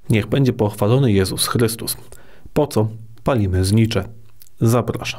Niech będzie pochwalony Jezus Chrystus. Po co palimy znicze? Zapraszam.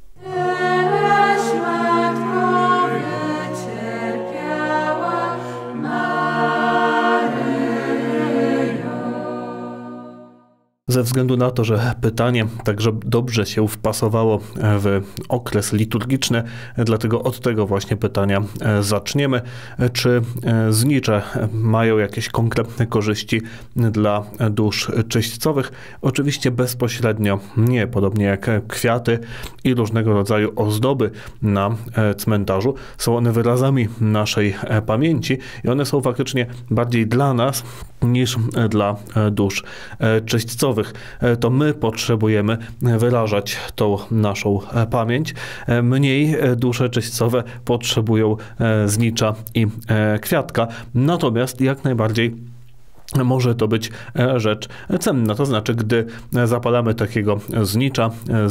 Ze względu na to, że pytanie także dobrze się wpasowało w okres liturgiczny, dlatego od tego właśnie pytania zaczniemy. Czy znicze mają jakieś konkretne korzyści dla dusz czyśćcowych? Oczywiście bezpośrednio nie, podobnie jak kwiaty i różnego rodzaju ozdoby na cmentarzu. Są one wyrazami naszej pamięci i one są faktycznie bardziej dla nas niż dla dusz czyśćcowych. To my potrzebujemy wyrażać tą naszą pamięć. Mniej dusze czyśćcowe potrzebują znicza i kwiatka. Natomiast jak najbardziej może to być rzecz cenna. To znaczy, gdy zapalamy takiego znicza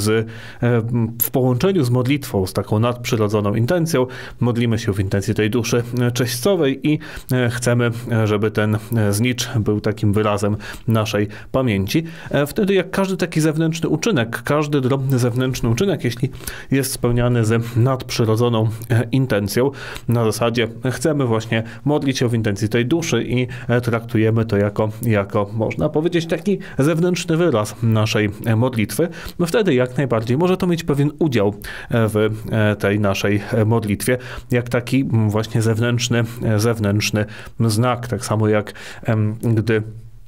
w połączeniu z modlitwą, z taką nadprzyrodzoną intencją, modlimy się w intencji tej duszy czyśćcowej i chcemy, żeby ten znicz był takim wyrazem naszej pamięci. Wtedy jak każdy taki zewnętrzny uczynek, każdy drobny zewnętrzny uczynek, jeśli jest spełniany z nadprzyrodzoną intencją, na zasadzie chcemy właśnie modlić się w intencji tej duszy i traktujemy to jako, można powiedzieć, taki zewnętrzny wyraz naszej modlitwy, no wtedy jak najbardziej może to mieć pewien udział w tej naszej modlitwie, jak taki właśnie zewnętrzny znak, tak samo jak gdy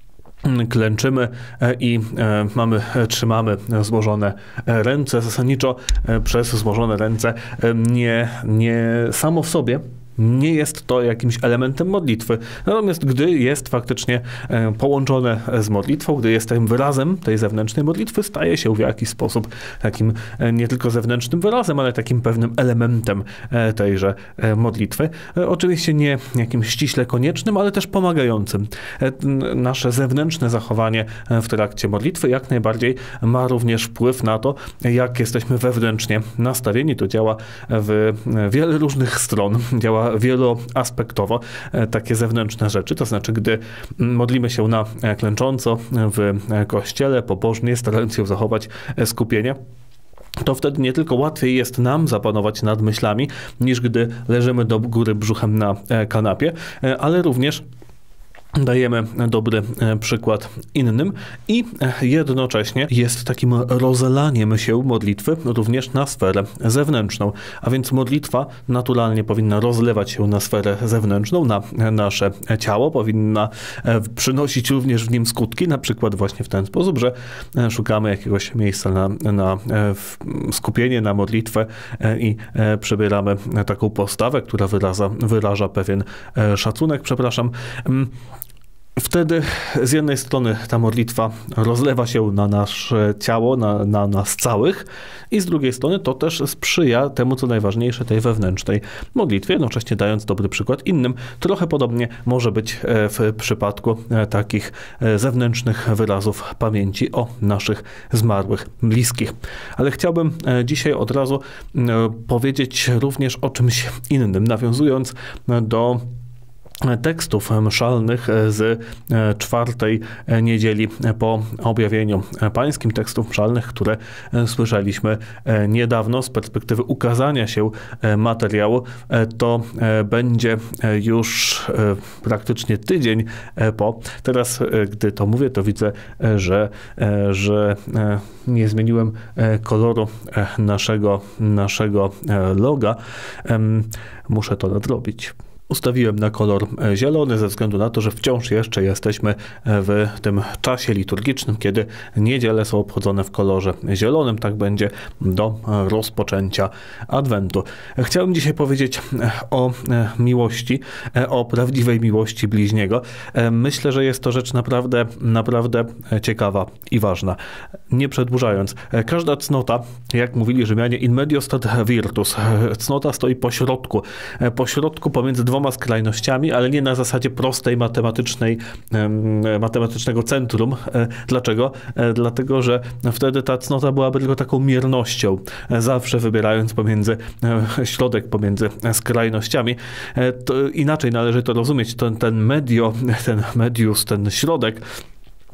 klęczymy i trzymamy złożone ręce, zasadniczo przez złożone ręce nie samo w sobie nie jest to jakimś elementem modlitwy. Natomiast gdy jest faktycznie połączone z modlitwą, gdy jest tym wyrazem tej zewnętrznej modlitwy, staje się w jakiś sposób takim nie tylko zewnętrznym wyrazem, ale takim pewnym elementem tejże modlitwy. Oczywiście nie jakimś ściśle koniecznym, ale też pomagającym. Nasze zewnętrzne zachowanie w trakcie modlitwy jak najbardziej ma również wpływ na to, jak jesteśmy wewnętrznie nastawieni. To działa w wiele różnych stron, działa wieloaspektowo, takie zewnętrzne rzeczy, to znaczy gdy modlimy się na klęcząco w kościele, pobożnie, starając się zachować skupienie, to wtedy nie tylko łatwiej jest nam zapanować nad myślami, niż gdy leżymy do góry brzuchem na kanapie, ale również dajemy dobry przykład innym i jednocześnie jest takim rozlaniem się modlitwy również na sferę zewnętrzną. A więc modlitwa naturalnie powinna rozlewać się na sferę zewnętrzną, na nasze ciało, powinna przynosić również w nim skutki, na przykład właśnie w ten sposób, że szukamy jakiegoś miejsca na skupienie, na modlitwę i przybieramy taką postawę, która wyraża pewien szacunek, Wtedy z jednej strony ta modlitwa rozlewa się na nasze ciało, na nas całych i z drugiej strony to też sprzyja temu, co najważniejsze, tej wewnętrznej modlitwie, jednocześnie dając dobry przykład innym. Trochę podobnie może być w przypadku takich zewnętrznych wyrazów pamięci o naszych zmarłych bliskich. Ale chciałbym dzisiaj od razu powiedzieć również o czymś innym, nawiązując do tekstów mszalnych z czwartej niedzieli po objawieniu pańskim, tekstów mszalnych, które słyszeliśmy niedawno z perspektywy ukazania się materiału. To będzie już praktycznie tydzień po. Teraz, gdy to mówię, to widzę, że nie zmieniłem koloru naszego loga. Muszę to nadrobić. Ustawiłem na kolor zielony ze względu na to, że wciąż jeszcze jesteśmy w tym czasie liturgicznym, kiedy niedziele są obchodzone w kolorze zielonym. Tak będzie do rozpoczęcia Adwentu. Chciałem dzisiaj powiedzieć o miłości, o prawdziwej miłości bliźniego. Myślę, że jest to rzecz naprawdę ciekawa i ważna. Nie przedłużając, każda cnota, jak mówili Rzymianie, in medio stat virtus. Cnota stoi pośrodku pomiędzy dwoma skrajnościami, ale nie na zasadzie prostej matematycznego centrum. Dlaczego? Dlatego, że wtedy ta cnota byłaby tylko taką miernością, zawsze wybierając środek pomiędzy skrajnościami. To inaczej należy to rozumieć. Ten medius, ten środek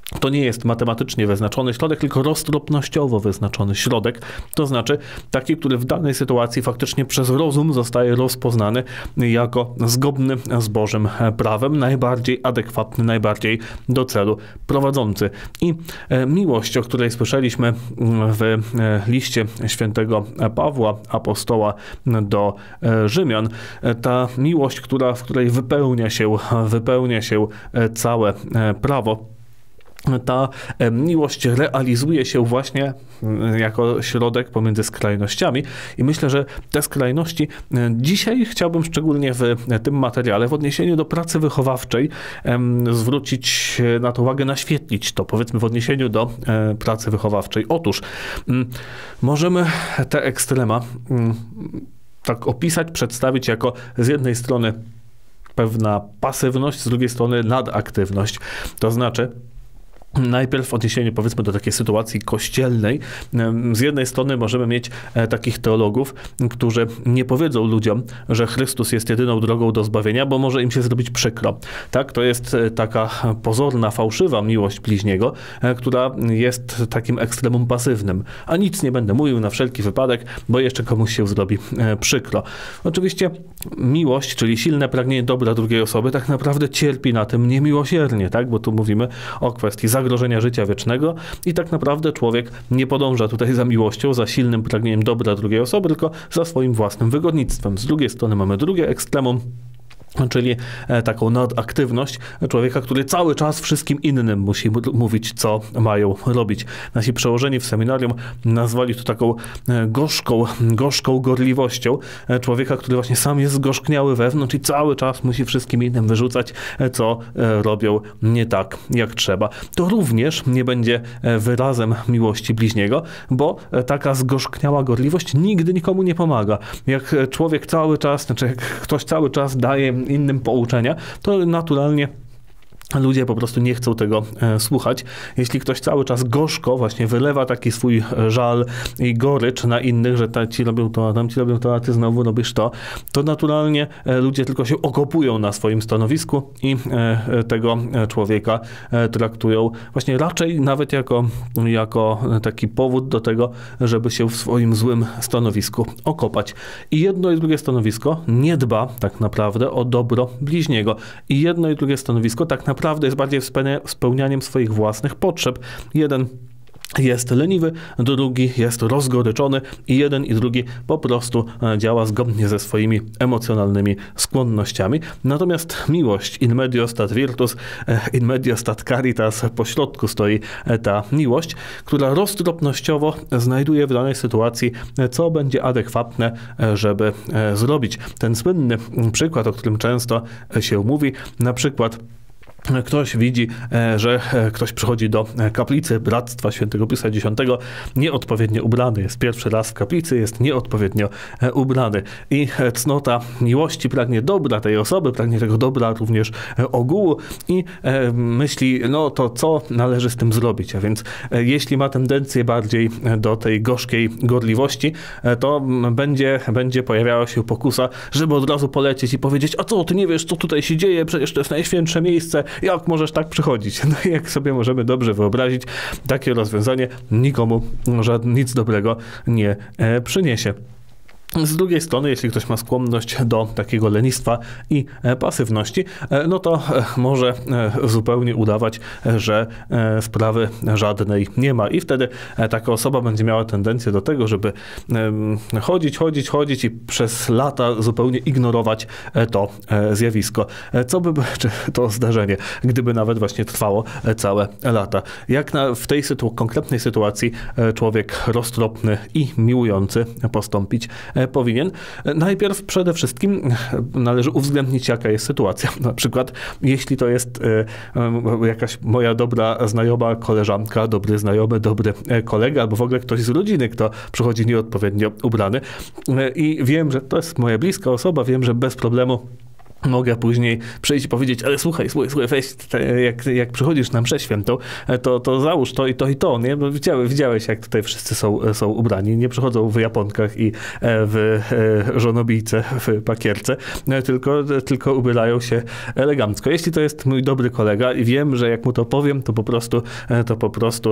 To nie jest matematycznie wyznaczony środek, tylko roztropnościowo wyznaczony środek. To znaczy taki, który w danej sytuacji faktycznie przez rozum zostaje rozpoznany jako zgodny z Bożym prawem, najbardziej adekwatny, najbardziej do celu prowadzący. I miłość, o której słyszeliśmy w liście świętego Pawła, apostoła do Rzymian, ta miłość, w której wypełnia się całe prawo, ta miłość realizuje się właśnie jako środek pomiędzy skrajnościami i myślę, że te skrajności dzisiaj chciałbym szczególnie w tym materiale w odniesieniu do pracy wychowawczej zwrócić na to uwagę, naświetlić to, powiedzmy w odniesieniu do pracy wychowawczej. Otóż możemy te ekstrema tak opisać, przedstawić jako z jednej strony pewna pasywność, z drugiej strony nadaktywność. To znaczy najpierw w odniesieniu, powiedzmy, do takiej sytuacji kościelnej, z jednej strony możemy mieć takich teologów, którzy nie powiedzą ludziom, że Chrystus jest jedyną drogą do zbawienia, bo może im się zrobić przykro. Tak? To jest taka pozorna, fałszywa miłość bliźniego, która jest takim ekstremum pasywnym. A nic nie będę mówił na wszelki wypadek, bo jeszcze komuś się zrobi przykro. Oczywiście miłość, czyli silne pragnienie dobra drugiej osoby, tak naprawdę cierpi na tym niemiłosiernie, tak? Bo tu mówimy o kwestii zagrożenia życia wiecznego i tak naprawdę człowiek nie podąża tutaj za miłością, za silnym pragnieniem dobra drugiej osoby, tylko za swoim własnym wygodnictwem. Z drugiej strony mamy drugie ekstremum, czyli taką nadaktywność człowieka, który cały czas wszystkim innym musi mówić, co mają robić. Nasi przełożeni w seminarium nazwali to taką gorzką gorliwością człowieka, który właśnie sam jest zgorzkniały wewnątrz i cały czas musi wszystkim innym wyrzucać, co robią nie tak, jak trzeba. To również nie będzie wyrazem miłości bliźniego, bo taka zgorzkniała gorliwość nigdy nikomu nie pomaga. Jak człowiek cały czas, znaczy jak ktoś cały czas daje innym pouczenia, to naturalnie ludzie po prostu nie chcą tego słuchać. Jeśli ktoś cały czas gorzko właśnie wylewa taki swój żal i gorycz na innych, że ci robią to, a tamci robią to, a ty znowu robisz to, to naturalnie ludzie tylko się okopują na swoim stanowisku i tego człowieka traktują właśnie raczej nawet jako taki powód do tego, żeby się w swoim złym stanowisku okopać. I jedno i drugie stanowisko nie dba tak naprawdę o dobro bliźniego. I jedno i drugie stanowisko tak naprawdę jest bardziej spełnianiem swoich własnych potrzeb. Jeden jest leniwy, drugi jest rozgoryczony i jeden i drugi po prostu działa zgodnie ze swoimi emocjonalnymi skłonnościami. Natomiast miłość in medio stat virtus, in medio stat caritas, po środku stoi ta miłość, która roztropnościowo znajduje w danej sytuacji, co będzie adekwatne, żeby zrobić. Ten słynny przykład, o którym często się mówi, na przykład ktoś widzi, że ktoś przychodzi do kaplicy Bractwa Świętego Piusa X nieodpowiednio ubrany. Jest pierwszy raz w kaplicy, jest nieodpowiednio ubrany. I cnota miłości pragnie dobra tej osoby, pragnie tego dobra również ogółu i myśli, no to co należy z tym zrobić? A więc jeśli ma tendencję bardziej do tej gorzkiej gorliwości, to będzie pojawiała się pokusa, żeby od razu polecieć i powiedzieć, a co, ty nie wiesz, co tutaj się dzieje? Przecież to jest najświętsze miejsce. Jak możesz tak przychodzić? No i jak sobie możemy dobrze wyobrazić, takie rozwiązanie nikomu nic dobrego nie przyniesie. Z drugiej strony, jeśli ktoś ma skłonność do takiego lenistwa i pasywności, no to może zupełnie udawać, że sprawy żadnej nie ma. I wtedy taka osoba będzie miała tendencję do tego, żeby chodzić i przez lata zupełnie ignorować to zjawisko. Co by czy to zdarzenie, gdyby nawet właśnie trwało całe lata. Jak w tej konkretnej sytuacji człowiek roztropny i miłujący postąpić powinien. Najpierw przede wszystkim należy uwzględnić, jaka jest sytuacja. Na przykład, jeśli to jest jakaś moja dobra znajoma, koleżanka, dobry znajomy, dobry kolega, albo w ogóle ktoś z rodziny, kto przychodzi nieodpowiednio ubrany i wiem, że to jest moja bliska osoba, wiem, że bez problemu mogę później przyjść i powiedzieć, ale słuchaj, weź, jak przychodzisz na mszę świętą, to załóż to i to, nie? Bo widziałeś, jak tutaj wszyscy są ubrani, nie przychodzą w japonkach i w żonobijce, w pakierce, tylko ubierają się elegancko. Jeśli to jest mój dobry kolega i wiem, że jak mu to powiem, to po prostu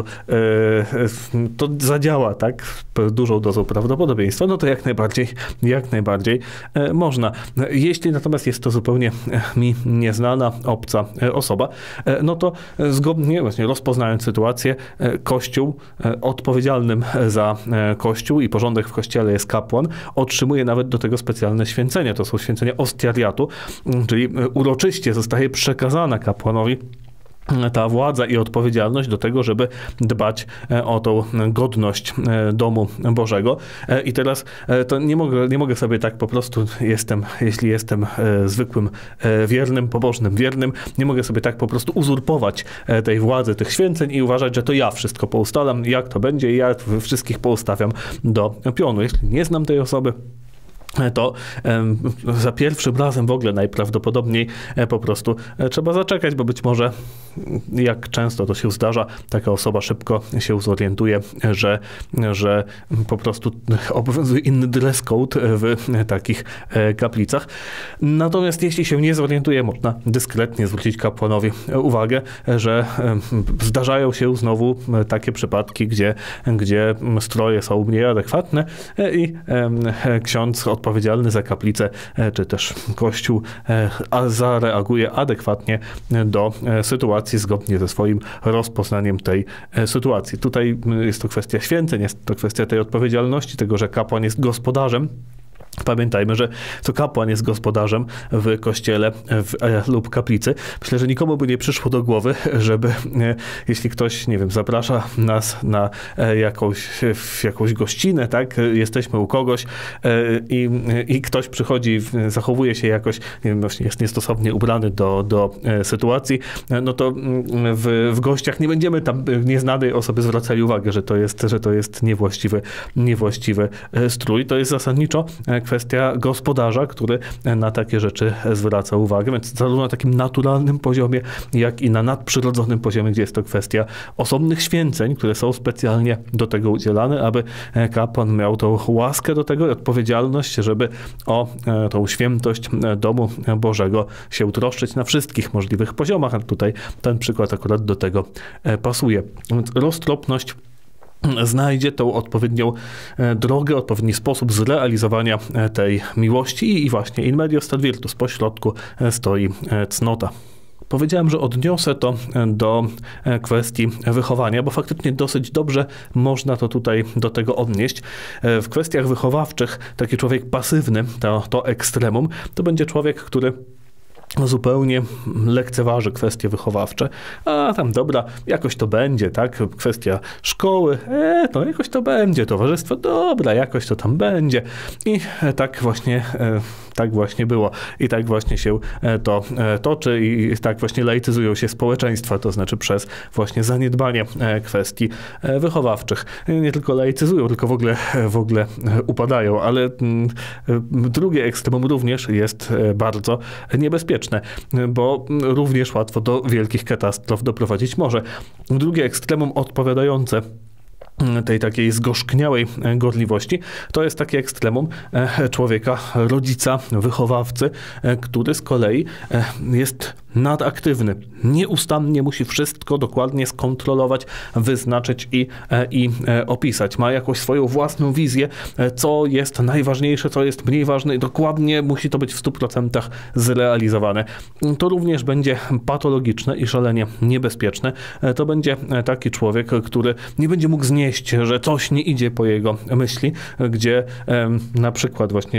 to zadziała, tak? Dużą dozą prawdopodobieństwa, no to jak najbardziej można. Jeśli natomiast jest to zupełnie mi nieznana, obca osoba, no to zgodnie, właśnie rozpoznając sytuację, Kościół, odpowiedzialnym za Kościół i porządek w Kościele jest kapłan, otrzymuje nawet do tego specjalne święcenie. To są święcenia ostiariatu, czyli uroczyście zostaje przekazana kapłanowi ta władza i odpowiedzialność do tego, żeby dbać o tą godność domu Bożego. I teraz to nie mogę sobie tak po prostu, jeśli jestem zwykłym wiernym, pobożnym wiernym, nie mogę sobie tak po prostu uzurpować tej władzy, tych święceń i uważać, że to ja wszystko poustalam, jak to będzie i ja wszystkich poustawiam do pionu. Jeśli nie znam tej osoby, to za pierwszym razem w ogóle najprawdopodobniej po prostu trzeba zaczekać, bo być może, jak często to się zdarza, taka osoba szybko się zorientuje, że po prostu obowiązuje inny dress code w takich kaplicach. Natomiast jeśli się nie zorientuje, można dyskretnie zwrócić kapłanowi uwagę, że zdarzają się znowu takie przypadki, gdzie stroje są mniej adekwatne i ksiądz odpowiedzialny za kaplicę, czy też Kościół zareaguje adekwatnie do sytuacji zgodnie ze swoim rozpoznaniem tej sytuacji. Tutaj jest to kwestia święceń, jest to kwestia tej odpowiedzialności, tego, że kapłan jest gospodarzem. Pamiętajmy, że to kapłan jest gospodarzem w kościele lub kaplicy. Myślę, że nikomu by nie przyszło do głowy, żeby jeśli ktoś, nie wiem, zaprasza nas na jakąś gościnę, tak, jesteśmy u kogoś i ktoś przychodzi, zachowuje się jakoś, nie wiem, właśnie jest niestosownie ubrany do sytuacji, no to w gościach nie będziemy tam nieznanej osoby zwracali uwagę, że to jest niewłaściwy strój. To jest zasadniczo kwestia gospodarza, który na takie rzeczy zwraca uwagę, więc zarówno na takim naturalnym poziomie, jak i na nadprzyrodzonym poziomie, gdzie jest to kwestia osobnych święceń, które są specjalnie do tego udzielane, aby kapłan miał tą łaskę do tego i odpowiedzialność, żeby o tą świętość domu Bożego się troszczyć na wszystkich możliwych poziomach, a tutaj ten przykład akurat do tego pasuje. Więc roztropność znajdzie tą odpowiednią drogę, odpowiedni sposób zrealizowania tej miłości i właśnie in medio stat virtus, po środku stoi cnota. Powiedziałem, że odniosę to do kwestii wychowania, bo faktycznie dosyć dobrze można to tutaj do tego odnieść. W kwestiach wychowawczych taki człowiek pasywny, to ekstremum, to będzie człowiek, który zupełnie lekceważy kwestie wychowawcze. A tam dobra, jakoś to będzie, tak? Kwestia szkoły, to jakoś to będzie. Towarzystwo, dobra, jakoś to tam będzie. I tak właśnie było. I tak właśnie się to toczy i tak właśnie laicyzują się społeczeństwa, to znaczy przez właśnie zaniedbanie kwestii wychowawczych. Nie tylko laicyzują, tylko w ogóle upadają, ale drugie ekstremum również jest bardzo niebezpieczne, bo również łatwo do wielkich katastrof doprowadzić może. Drugie ekstremum odpowiadające tej takiej zgorzkniałej gorliwości, to jest takie ekstremum człowieka, rodzica, wychowawcy, który z kolei jest nadaktywny. Nieustannie musi wszystko dokładnie skontrolować, wyznaczyć i opisać. Ma jakąś swoją własną wizję, co jest najważniejsze, co jest mniej ważne i dokładnie musi to być w 100% zrealizowane. To również będzie patologiczne i szalenie niebezpieczne. To będzie taki człowiek, który nie będzie mógł znieść, że coś nie idzie po jego myśli, gdzie na przykład właśnie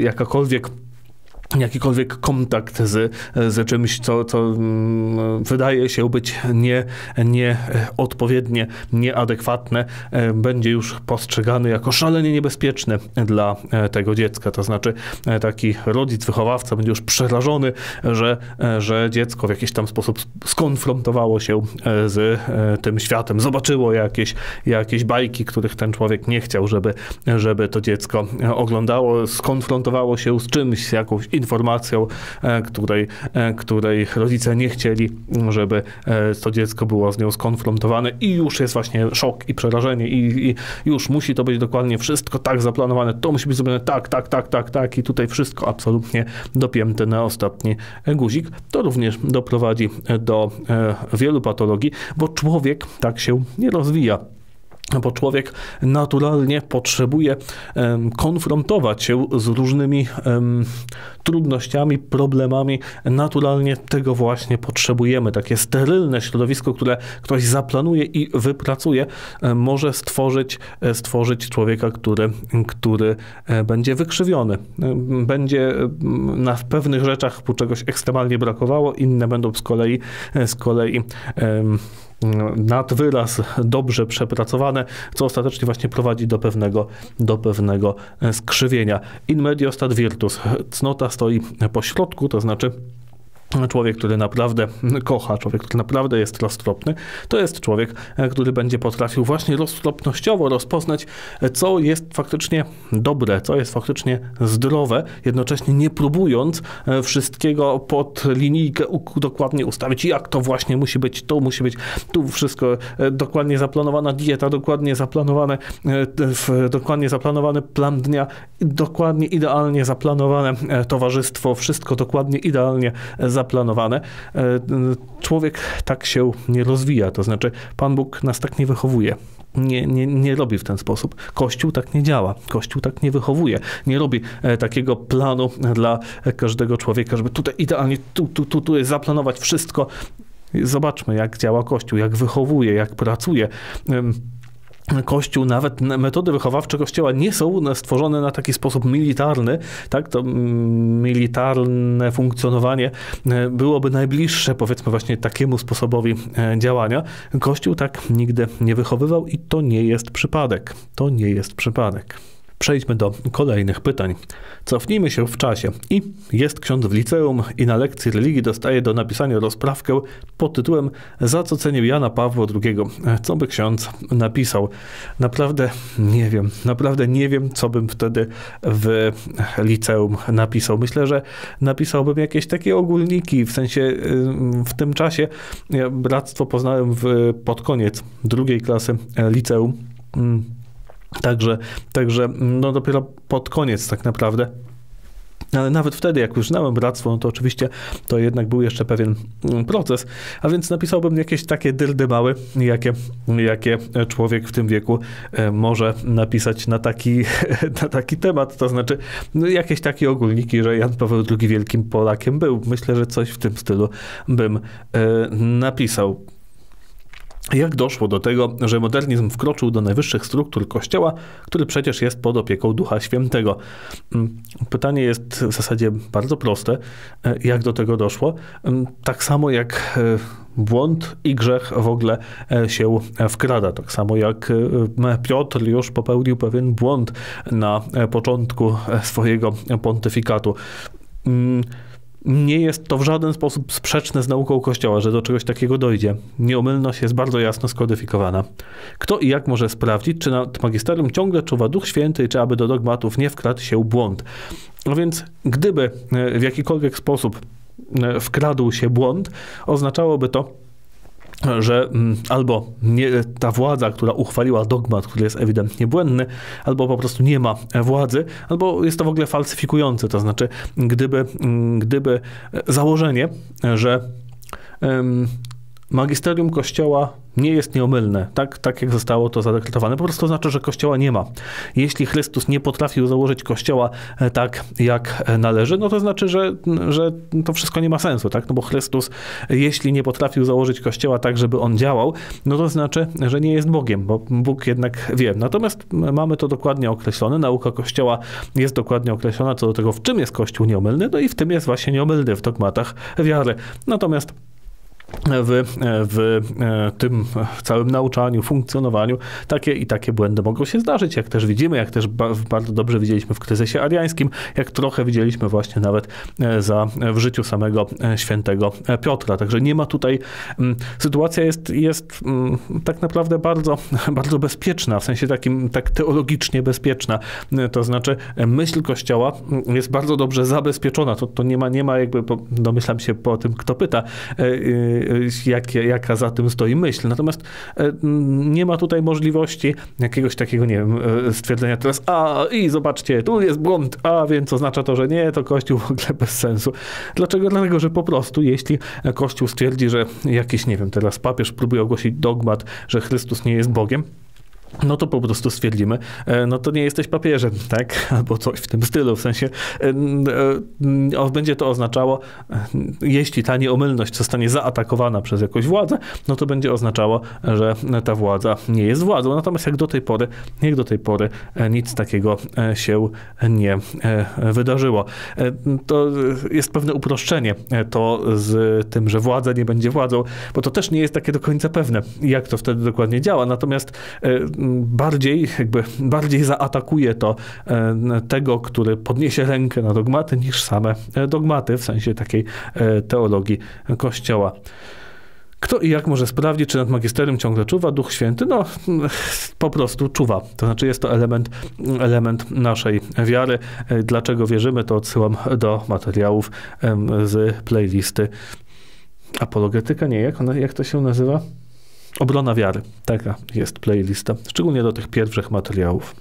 jakikolwiek kontakt z czymś, co wydaje się być nieodpowiednie, nieadekwatne, będzie już postrzegany jako szalenie niebezpieczny dla tego dziecka. To znaczy taki rodzic, wychowawca będzie już przerażony, że dziecko w jakiś tam sposób skonfrontowało się z tym światem, zobaczyło jakieś bajki, których ten człowiek nie chciał, żeby to dziecko oglądało, skonfrontowało się z czymś, z jakąś informacją, której rodzice nie chcieli, żeby to dziecko było z nią skonfrontowane i już jest właśnie szok i przerażenie i już musi to być dokładnie wszystko tak zaplanowane, to musi być zrobione tak i tutaj wszystko absolutnie dopięte na ostatni guzik. To również doprowadzi do wielu patologii, bo człowiek tak się nie rozwija. Bo człowiek naturalnie potrzebuje konfrontować się z różnymi trudnościami, problemami. Naturalnie tego właśnie potrzebujemy. Takie sterylne środowisko, które ktoś zaplanuje i wypracuje, może stworzyć człowieka, który będzie wykrzywiony. Będzie na pewnych rzeczach mu czegoś ekstremalnie brakowało, inne będą z kolei nad wyraz dobrze przepracowane, co ostatecznie właśnie prowadzi do pewnego skrzywienia. In medio stat virtus. Cnota stoi po środku, to znaczy człowiek, który naprawdę kocha, człowiek, który naprawdę jest roztropny, to jest człowiek, który będzie potrafił właśnie roztropnościowo rozpoznać, co jest faktycznie dobre, co jest faktycznie zdrowe, jednocześnie nie próbując wszystkiego pod linijkę dokładnie ustawić, jak to właśnie musi być, tu wszystko dokładnie zaplanowana dieta, dokładnie zaplanowany plan dnia, dokładnie idealnie zaplanowane towarzystwo, wszystko dokładnie idealnie zaplanowane. Człowiek tak się nie rozwija, to znaczy Pan Bóg nas tak nie wychowuje. Nie robi w ten sposób. Kościół tak nie działa. Kościół tak nie wychowuje. Nie robi takiego planu dla każdego człowieka, żeby tutaj idealnie, tu jest zaplanować wszystko. Zobaczmy, jak działa Kościół, jak wychowuje, jak pracuje. Kościół, nawet metody wychowawcze Kościoła nie są stworzone na taki sposób militarny, tak? To militarne funkcjonowanie byłoby najbliższe, powiedzmy, właśnie takiemu sposobowi działania. Kościół tak nigdy nie wychowywał i to nie jest przypadek. To nie jest przypadek. Przejdźmy do kolejnych pytań. Cofnijmy się w czasie. I jest ksiądz w liceum i na lekcji religii dostaje do napisania rozprawkę pod tytułem Za co cenił Jana Pawła II. Co by ksiądz napisał? Naprawdę nie wiem, co bym wtedy w liceum napisał. Myślę, że napisałbym jakieś takie ogólniki, w sensie w tym czasie ja bractwo poznałem pod koniec drugiej klasy liceum. Także no dopiero pod koniec tak naprawdę. Ale nawet wtedy, jak już znałem bractwo, no to oczywiście to jednak był jeszcze pewien proces, a więc napisałbym jakieś takie dyrdymały, jakie człowiek w tym wieku może napisać na taki temat, to znaczy no jakieś takie ogólniki, że Jan Paweł II wielkim Polakiem był. Myślę, że coś w tym stylu bym napisał. Jak doszło do tego, że modernizm wkroczył do najwyższych struktur Kościoła, który przecież jest pod opieką Ducha Świętego? Pytanie jest w zasadzie bardzo proste. Jak do tego doszło? Tak samo jak błąd i grzech w ogóle się wkrada. Tak samo jak Piotr już popełnił pewien błąd na początku swojego pontyfikatu. Nie jest to w żaden sposób sprzeczne z nauką Kościoła, że do czegoś takiego dojdzie. Nieomylność jest bardzo jasno skodyfikowana. Kto i jak może sprawdzić, czy nad magisterium ciągle czuwa Duch Święty i czy aby do dogmatów nie wkradł się błąd? No więc gdyby w jakikolwiek sposób wkradł się błąd, oznaczałoby to, że albo ta władza, która uchwaliła dogmat, który jest ewidentnie błędny, albo po prostu nie ma władzy, albo jest to w ogóle falsyfikujące. To znaczy, gdyby założenie, że magisterium Kościoła nie jest nieomylne, tak jak zostało to zadekretowane, po prostu znaczy, że Kościoła nie ma. Jeśli Chrystus nie potrafił założyć Kościoła tak, jak należy, no to znaczy, że to wszystko nie ma sensu, tak? No bo Chrystus, jeśli nie potrafił założyć Kościoła tak, żeby on działał, no to znaczy, że nie jest Bogiem, bo Bóg jednak wie. Natomiast mamy to dokładnie określone, nauka Kościoła jest dokładnie określona co do tego, w czym jest Kościół nieomylny, no i w tym jest właśnie nieomylny, w dogmatach wiary. Natomiast w tym całym nauczaniu, funkcjonowaniu takie i takie błędy mogą się zdarzyć, jak też widzimy, jak też bardzo dobrze widzieliśmy w kryzysie ariańskim, jak trochę widzieliśmy właśnie nawet w życiu samego świętego Piotra. Także nie ma tutaj, sytuacja jest tak naprawdę bardzo, bardzo bezpieczna, w sensie takim tak teologicznie bezpieczna. To znaczy myśl Kościoła jest bardzo dobrze zabezpieczona. To nie ma jakby, domyślam się po tym, kto pyta, jaka za tym stoi myśl. Natomiast nie ma tutaj możliwości jakiegoś takiego, nie wiem, stwierdzenia teraz, i zobaczcie, tu jest błąd, więc oznacza to, że nie, to Kościół w ogóle bez sensu. Dlaczego? Dlatego, że po prostu jeśli Kościół stwierdzi, że jakiś, nie wiem, teraz papież próbuje ogłosić dogmat, że Chrystus nie jest Bogiem, no to po prostu stwierdzimy, no to nie jesteś papieżem, tak? Albo coś w tym stylu, w sensie będzie to oznaczało, jeśli ta nieomylność zostanie zaatakowana przez jakąś władzę, no to będzie oznaczało, że ta władza nie jest władzą. Natomiast jak do tej pory nic takiego się nie wydarzyło. To jest pewne uproszczenie to z tym, że władza nie będzie władzą, bo to też nie jest takie do końca pewne, jak to wtedy dokładnie działa. Natomiast bardziej zaatakuje to tego, który podniesie rękę na dogmaty, niż same dogmaty, w sensie takiej teologii Kościoła. Kto i jak może sprawdzić, czy nad magisterium ciągle czuwa Duch Święty? No, po prostu czuwa. To znaczy jest to element naszej wiary. Dlaczego wierzymy, to odsyłam do materiałów z playlisty Apologetyka, jak to się nazywa? Obrona wiary. Taka jest playlista. Szczególnie do tych pierwszych materiałów.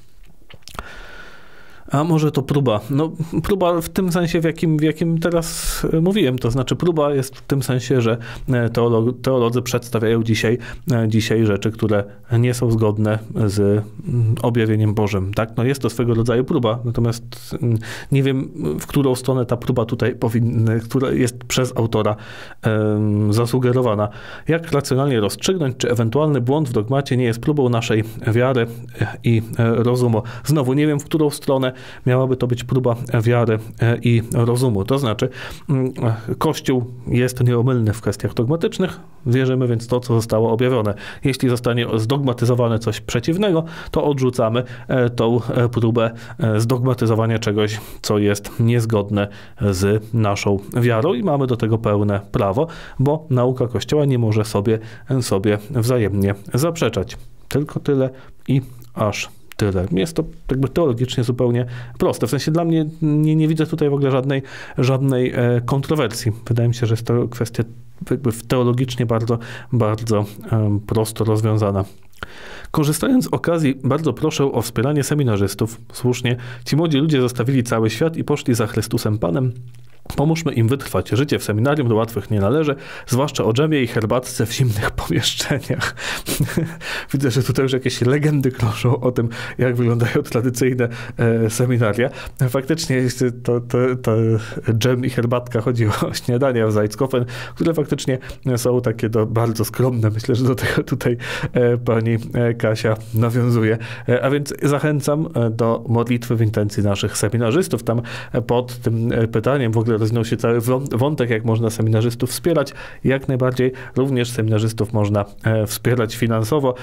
A może to próba? No, próba w tym sensie, w jakim teraz mówiłem. To znaczy próba jest w tym sensie, że teolodzy przedstawiają dzisiaj rzeczy, które nie są zgodne z objawieniem Bożym. Tak? No jest to swego rodzaju próba, natomiast nie wiem, w którą stronę ta próba tutaj która jest przez autora zasugerowana. Jak racjonalnie rozstrzygnąć, czy ewentualny błąd w dogmacie nie jest próbą naszej wiary i rozumu? Znowu nie wiem, w którą stronę miałaby to być próba wiary i rozumu. To znaczy, Kościół jest nieomylny w kwestiach dogmatycznych, wierzymy więc to, co zostało objawione. Jeśli zostanie zdogmatyzowane coś przeciwnego, to odrzucamy tą próbę zdogmatyzowania czegoś, co jest niezgodne z naszą wiarą i mamy do tego pełne prawo, bo nauka Kościoła nie może sobie wzajemnie zaprzeczać. Tylko tyle i aż tyle. Jest to jakby teologicznie zupełnie proste. W sensie dla mnie nie widzę tutaj w ogóle żadnej kontrowersji. Wydaje mi się, że jest to kwestia jakby teologicznie bardzo, bardzo prosto rozwiązana. Korzystając z okazji, bardzo proszę o wspieranie seminarzystów. Słusznie, ci młodzi ludzie zostawili cały świat i poszli za Chrystusem Panem. Pomóżmy im wytrwać. Życie w seminarium do łatwych nie należy, zwłaszcza o dżemie i herbatce w zimnych pomieszczeniach. Widzę, że tutaj już jakieś legendy krążą o tym, jak wyglądają tradycyjne seminaria. Faktycznie to dżem i herbatka, chodzi o śniadania w Zajckhofen, które faktycznie są takie bardzo skromne. Myślę, że do tego tutaj pani Kasia nawiązuje. A więc zachęcam do modlitwy w intencji naszych seminarzystów. Tam pod tym pytaniem w ogóle rozwinął się cały wątek, jak można seminarzystów wspierać. Jak najbardziej również seminarzystów można wspierać finansowo.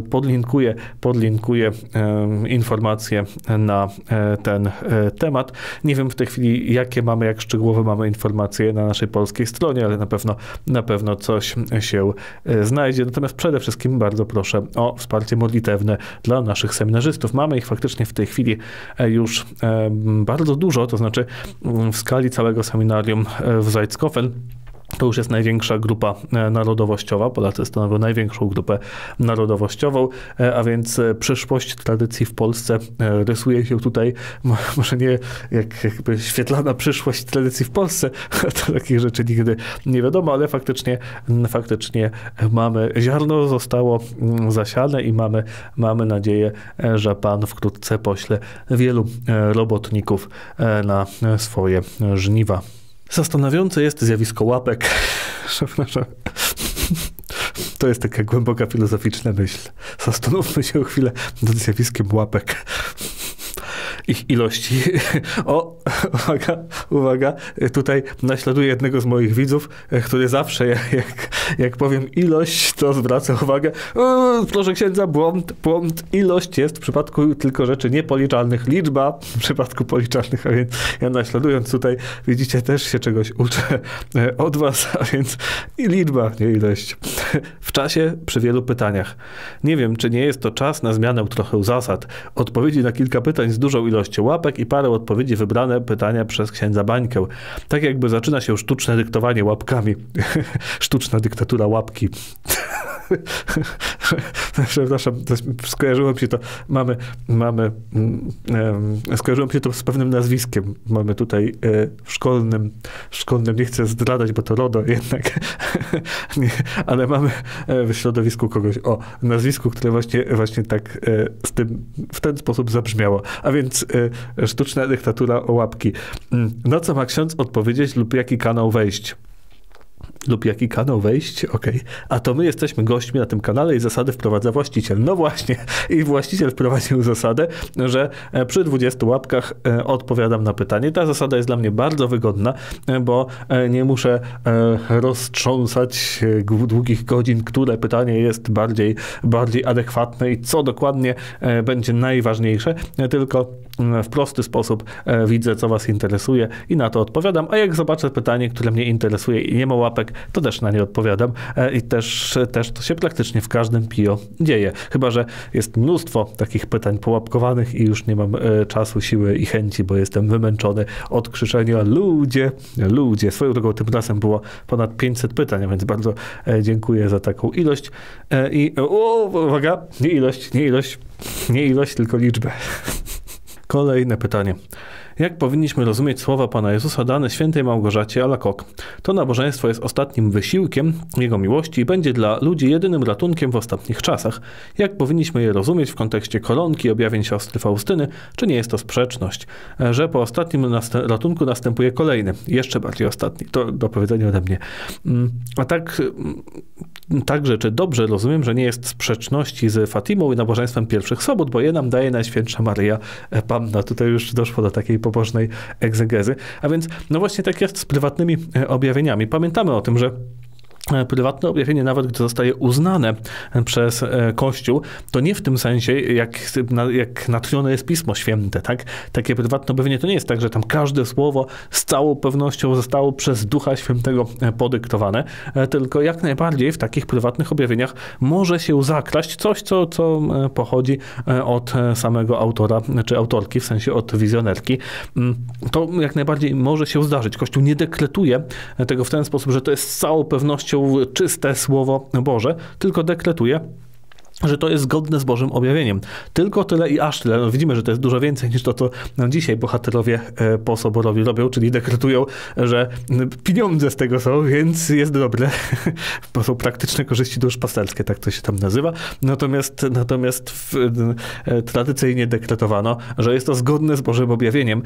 Podlinkuję informacje na ten temat. Nie wiem w tej chwili, jak szczegółowe mamy informacje na naszej polskiej stronie, ale na pewno coś się znajdzie. Natomiast przede wszystkim bardzo proszę o wsparcie modlitewne dla naszych seminarzystów. Mamy ich faktycznie w tej chwili już bardzo dużo, to znaczy w skali całego seminarium w Zajckhofen. To już jest największa grupa narodowościowa. Polacy stanowią największą grupę narodowościową, a więc przyszłość tradycji w Polsce rysuje się tutaj, może nie jakby świetlana przyszłość tradycji w Polsce, to takich rzeczy nigdy nie wiadomo, ale faktycznie ziarno zostało zasiane i mamy nadzieję, że Pan wkrótce pośle wielu robotników na swoje żniwa. Zastanawiające jest zjawisko łapek. To jest taka głęboka filozoficzna myśl. Zastanówmy się chwilę nad zjawiskiem łapek. ich ilości. O, uwaga, tutaj naśladuję jednego z moich widzów, który zawsze, jak powiem ilość, to zwraca uwagę, proszę księdza, błąd, ilość jest w przypadku tylko rzeczy niepoliczalnych, liczba w przypadku policzalnych, a więc ja naśladując tutaj, widzicie, też się czegoś uczę od was, a więc i liczba, nie ilość. W czasie przy wielu pytaniach. Nie wiem, czy nie jest to czas na zmianę trochę zasad. Odpowiedzi na kilka pytań z dużą ilością łapek i parę odpowiedzi wybrane pytania przez księdza Bańkę. Tak jakby zaczyna się sztuczne dyktowanie łapkami. Sztuczna dyktatura łapki. Przepraszam, skojarzyło mi się to, skojarzyło mi się to z pewnym nazwiskiem. Mamy tutaj w szkolnym, nie chcę zdradzać, bo to RODO jednak, nie, ale mamy w środowisku kogoś o nazwisku, które właśnie tak w ten sposób zabrzmiało. A więc sztuczna dyktatura o łapki. No co ma ksiądz odpowiedzieć lub jaki kanał wejść? Okej. A to my jesteśmy gośćmi na tym kanale i zasady wprowadza właściciel. No właśnie, i właściciel wprowadził zasadę, że przy 20 łapkach odpowiadam na pytanie. Ta zasada jest dla mnie bardzo wygodna, bo nie muszę roztrząsać długich godzin, które pytanie jest bardziej adekwatne i co dokładnie będzie najważniejsze, tylko w prosty sposób widzę, co was interesuje i na to odpowiadam, a jak zobaczę pytanie, które mnie interesuje i nie ma łapek, to też na nie odpowiadam i też to się praktycznie w każdym PIO dzieje. Chyba że jest mnóstwo takich pytań połapkowanych i już nie mam czasu, siły i chęci, bo jestem wymęczony od krzyczenia ludzie. Swoją drogą tym razem było ponad 500 pytań, a więc bardzo dziękuję za taką ilość. I uwaga, nie ilość, tylko liczbę. Kolejne pytanie. Jak powinniśmy rozumieć słowa Pana Jezusa dane świętej Małgorzacie Alacoque? To nabożeństwo jest ostatnim wysiłkiem Jego miłości i będzie dla ludzi jedynym ratunkiem w ostatnich czasach. Jak powinniśmy je rozumieć w kontekście koronki objawień siostry Faustyny? Czy nie jest to sprzeczność? Że po ostatnim ratunku następuje kolejny, jeszcze bardziej ostatni. To do powiedzenia ode mnie. A także, czy dobrze rozumiem, że nie jest sprzeczności z Fatimą i nabożeństwem pierwszych sobot, bo je nam daje Najświętsza Maryja Panna. Tutaj już doszło do takiej pobożnej egzegezy. A więc, no właśnie tak jest z prywatnymi objawieniami. Pamiętamy o tym, że prywatne objawienie, nawet gdy zostaje uznane przez Kościół, to nie w tym sensie, jak natchnione jest Pismo Święte, tak? Takie prywatne objawienie to nie jest tak, że tam każde słowo z całą pewnością zostało przez Ducha Świętego podyktowane, tylko jak najbardziej w takich prywatnych objawieniach może się zakraść coś, co pochodzi od samego autora, czy autorki, w sensie od wizjonerki. To jak najbardziej może się zdarzyć. Kościół nie dekretuje tego w ten sposób, że to jest z całą pewnością czyste Słowo Boże, tylko dekretuje, że to jest zgodne z Bożym objawieniem. Tylko tyle i aż tyle. No widzimy, że to jest dużo więcej niż to, co dzisiaj bohaterowie po soborowi robią, czyli dekretują, że pieniądze z tego są, więc jest dobre. To są praktyczne korzyści duszpasterskie, tak to się tam nazywa. Natomiast tradycyjnie dekretowano, że jest to zgodne z Bożym objawieniem.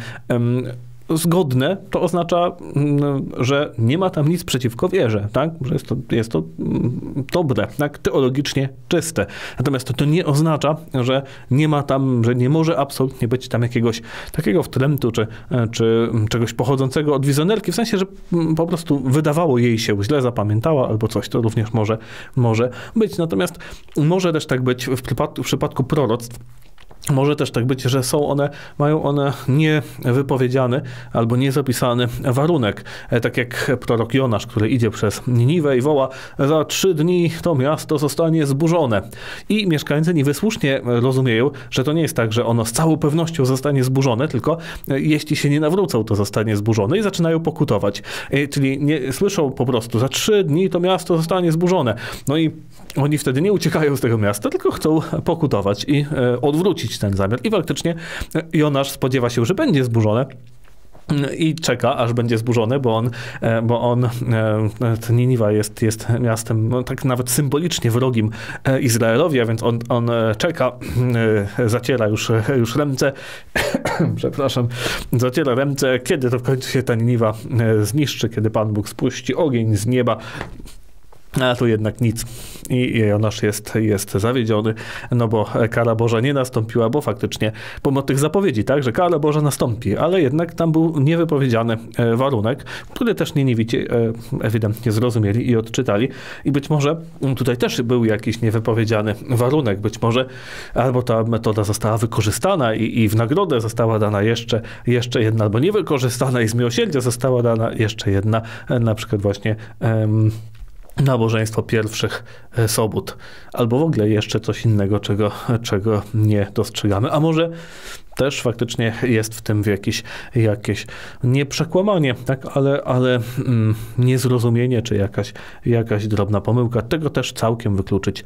Zgodne to oznacza, że nie ma tam nic przeciwko wierze, tak? Że jest to dobre, tak? Teologicznie czyste. Natomiast to nie oznacza, że nie ma tam, że nie może absolutnie być tam jakiegoś takiego wtrętu, czy czegoś pochodzącego od wizjonerki, w sensie, że po prostu wydawało jej się, źle zapamiętała albo coś, to również może być. Natomiast może też tak być w przypadku proroctw. Może też tak być, że mają one niewypowiedziany albo niezapisany warunek. Tak jak prorok Jonasz, który idzie przez Niniwę i woła: za 3 dni to miasto zostanie zburzone. I mieszkańcy Niwy słusznie rozumieją, że to nie jest tak, że ono z całą pewnością zostanie zburzone, tylko jeśli się nie nawrócą, to zostanie zburzone i zaczynają pokutować. Czyli nie słyszą po prostu: za 3 dni to miasto zostanie zburzone. No i oni wtedy nie uciekają z tego miasta, tylko chcą pokutować i odwrócić ten zamiar. I faktycznie Jonasz spodziewa się, że będzie zburzone i czeka, aż będzie zburzone, bo Niniwa jest miastem, no, tak nawet symbolicznie wrogim Izraelowi, a więc on czeka, zaciera już ręce, przepraszam, zaciera ręce, kiedy to w końcu się ta Niniwa zniszczy, kiedy Pan Bóg spuści ogień z nieba A tu jednak nic. I Jonasz jest zawiedziony, no bo kara Boża nie nastąpiła, bo faktycznie, pomimo tych zapowiedzi, tak, że kara Boża nastąpi, ale jednak tam był niewypowiedziany warunek, który też Niniwici ewidentnie zrozumieli i odczytali. I być może tutaj też był jakiś niewypowiedziany warunek, być może albo ta metoda została wykorzystana i w nagrodę została dana jeszcze jedna, albo niewykorzystana i z miłosierdzia została dana jeszcze jedna, na przykład właśnie nabożeństwo pierwszych sobót, albo w ogóle jeszcze coś innego, czego nie dostrzegamy. A może też faktycznie jest w tym jakieś nie przekłamanie, tak? ale niezrozumienie, czy jakaś drobna pomyłka. Tego też całkiem wykluczyć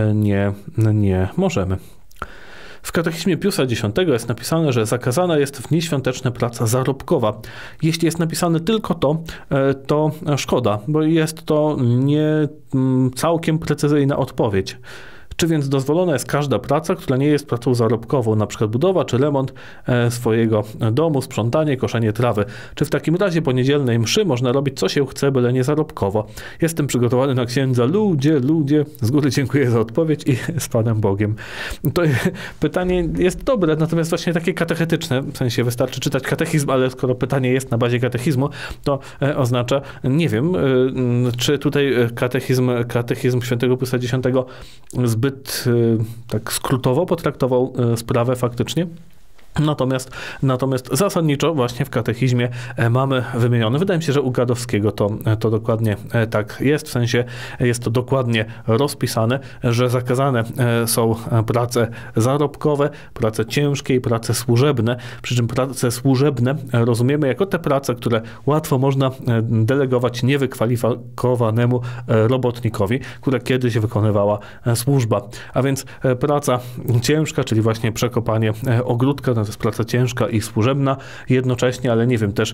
nie możemy. W Katechizmie Piusa X jest napisane, że zakazana jest w dni świąteczne praca zarobkowa. Jeśli jest napisane tylko to szkoda, bo jest to nie całkiem precyzyjna odpowiedź. Czy więc dozwolona jest każda praca, która nie jest pracą zarobkową, na przykład budowa czy remont swojego domu, sprzątanie, koszenie trawy? Czy w takim razie po niedzielnej mszy można robić co się chce, byle nie zarobkowo? Jestem przygotowany na księdza. Ludzie, z góry dziękuję za odpowiedź i z Panem Bogiem. To pytanie jest dobre, natomiast właśnie takie katechetyczne, w sensie wystarczy czytać katechizm, ale skoro pytanie jest na bazie katechizmu, to oznacza, nie wiem, czy tutaj katechizm świętego Piusa X zbyt tak skrótowo potraktował sprawę faktycznie. Natomiast zasadniczo właśnie w katechizmie mamy wymienione, wydaje mi się, że u Gadowskiego to dokładnie tak jest, w sensie jest to dokładnie rozpisane, że zakazane są prace zarobkowe, prace ciężkie i prace służebne, przy czym prace służebne rozumiemy jako te prace, które łatwo można delegować niewykwalifikowanemu robotnikowi, które kiedyś wykonywała służba. A więc praca ciężka, czyli właśnie przekopanie ogródka, to jest praca ciężka i służebna jednocześnie, ale nie wiem, też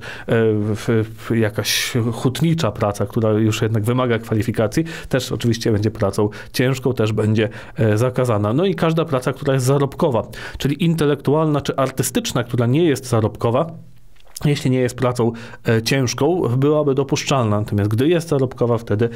jakaś hutnicza praca, która już jednak wymaga kwalifikacji, też oczywiście będzie pracą ciężką, też będzie zakazana. No i każda praca, która jest zarobkowa, czyli intelektualna czy artystyczna, która nie jest zarobkowa, jeśli nie jest pracą ciężką, byłaby dopuszczalna. Natomiast gdy jest zarobkowa, wtedy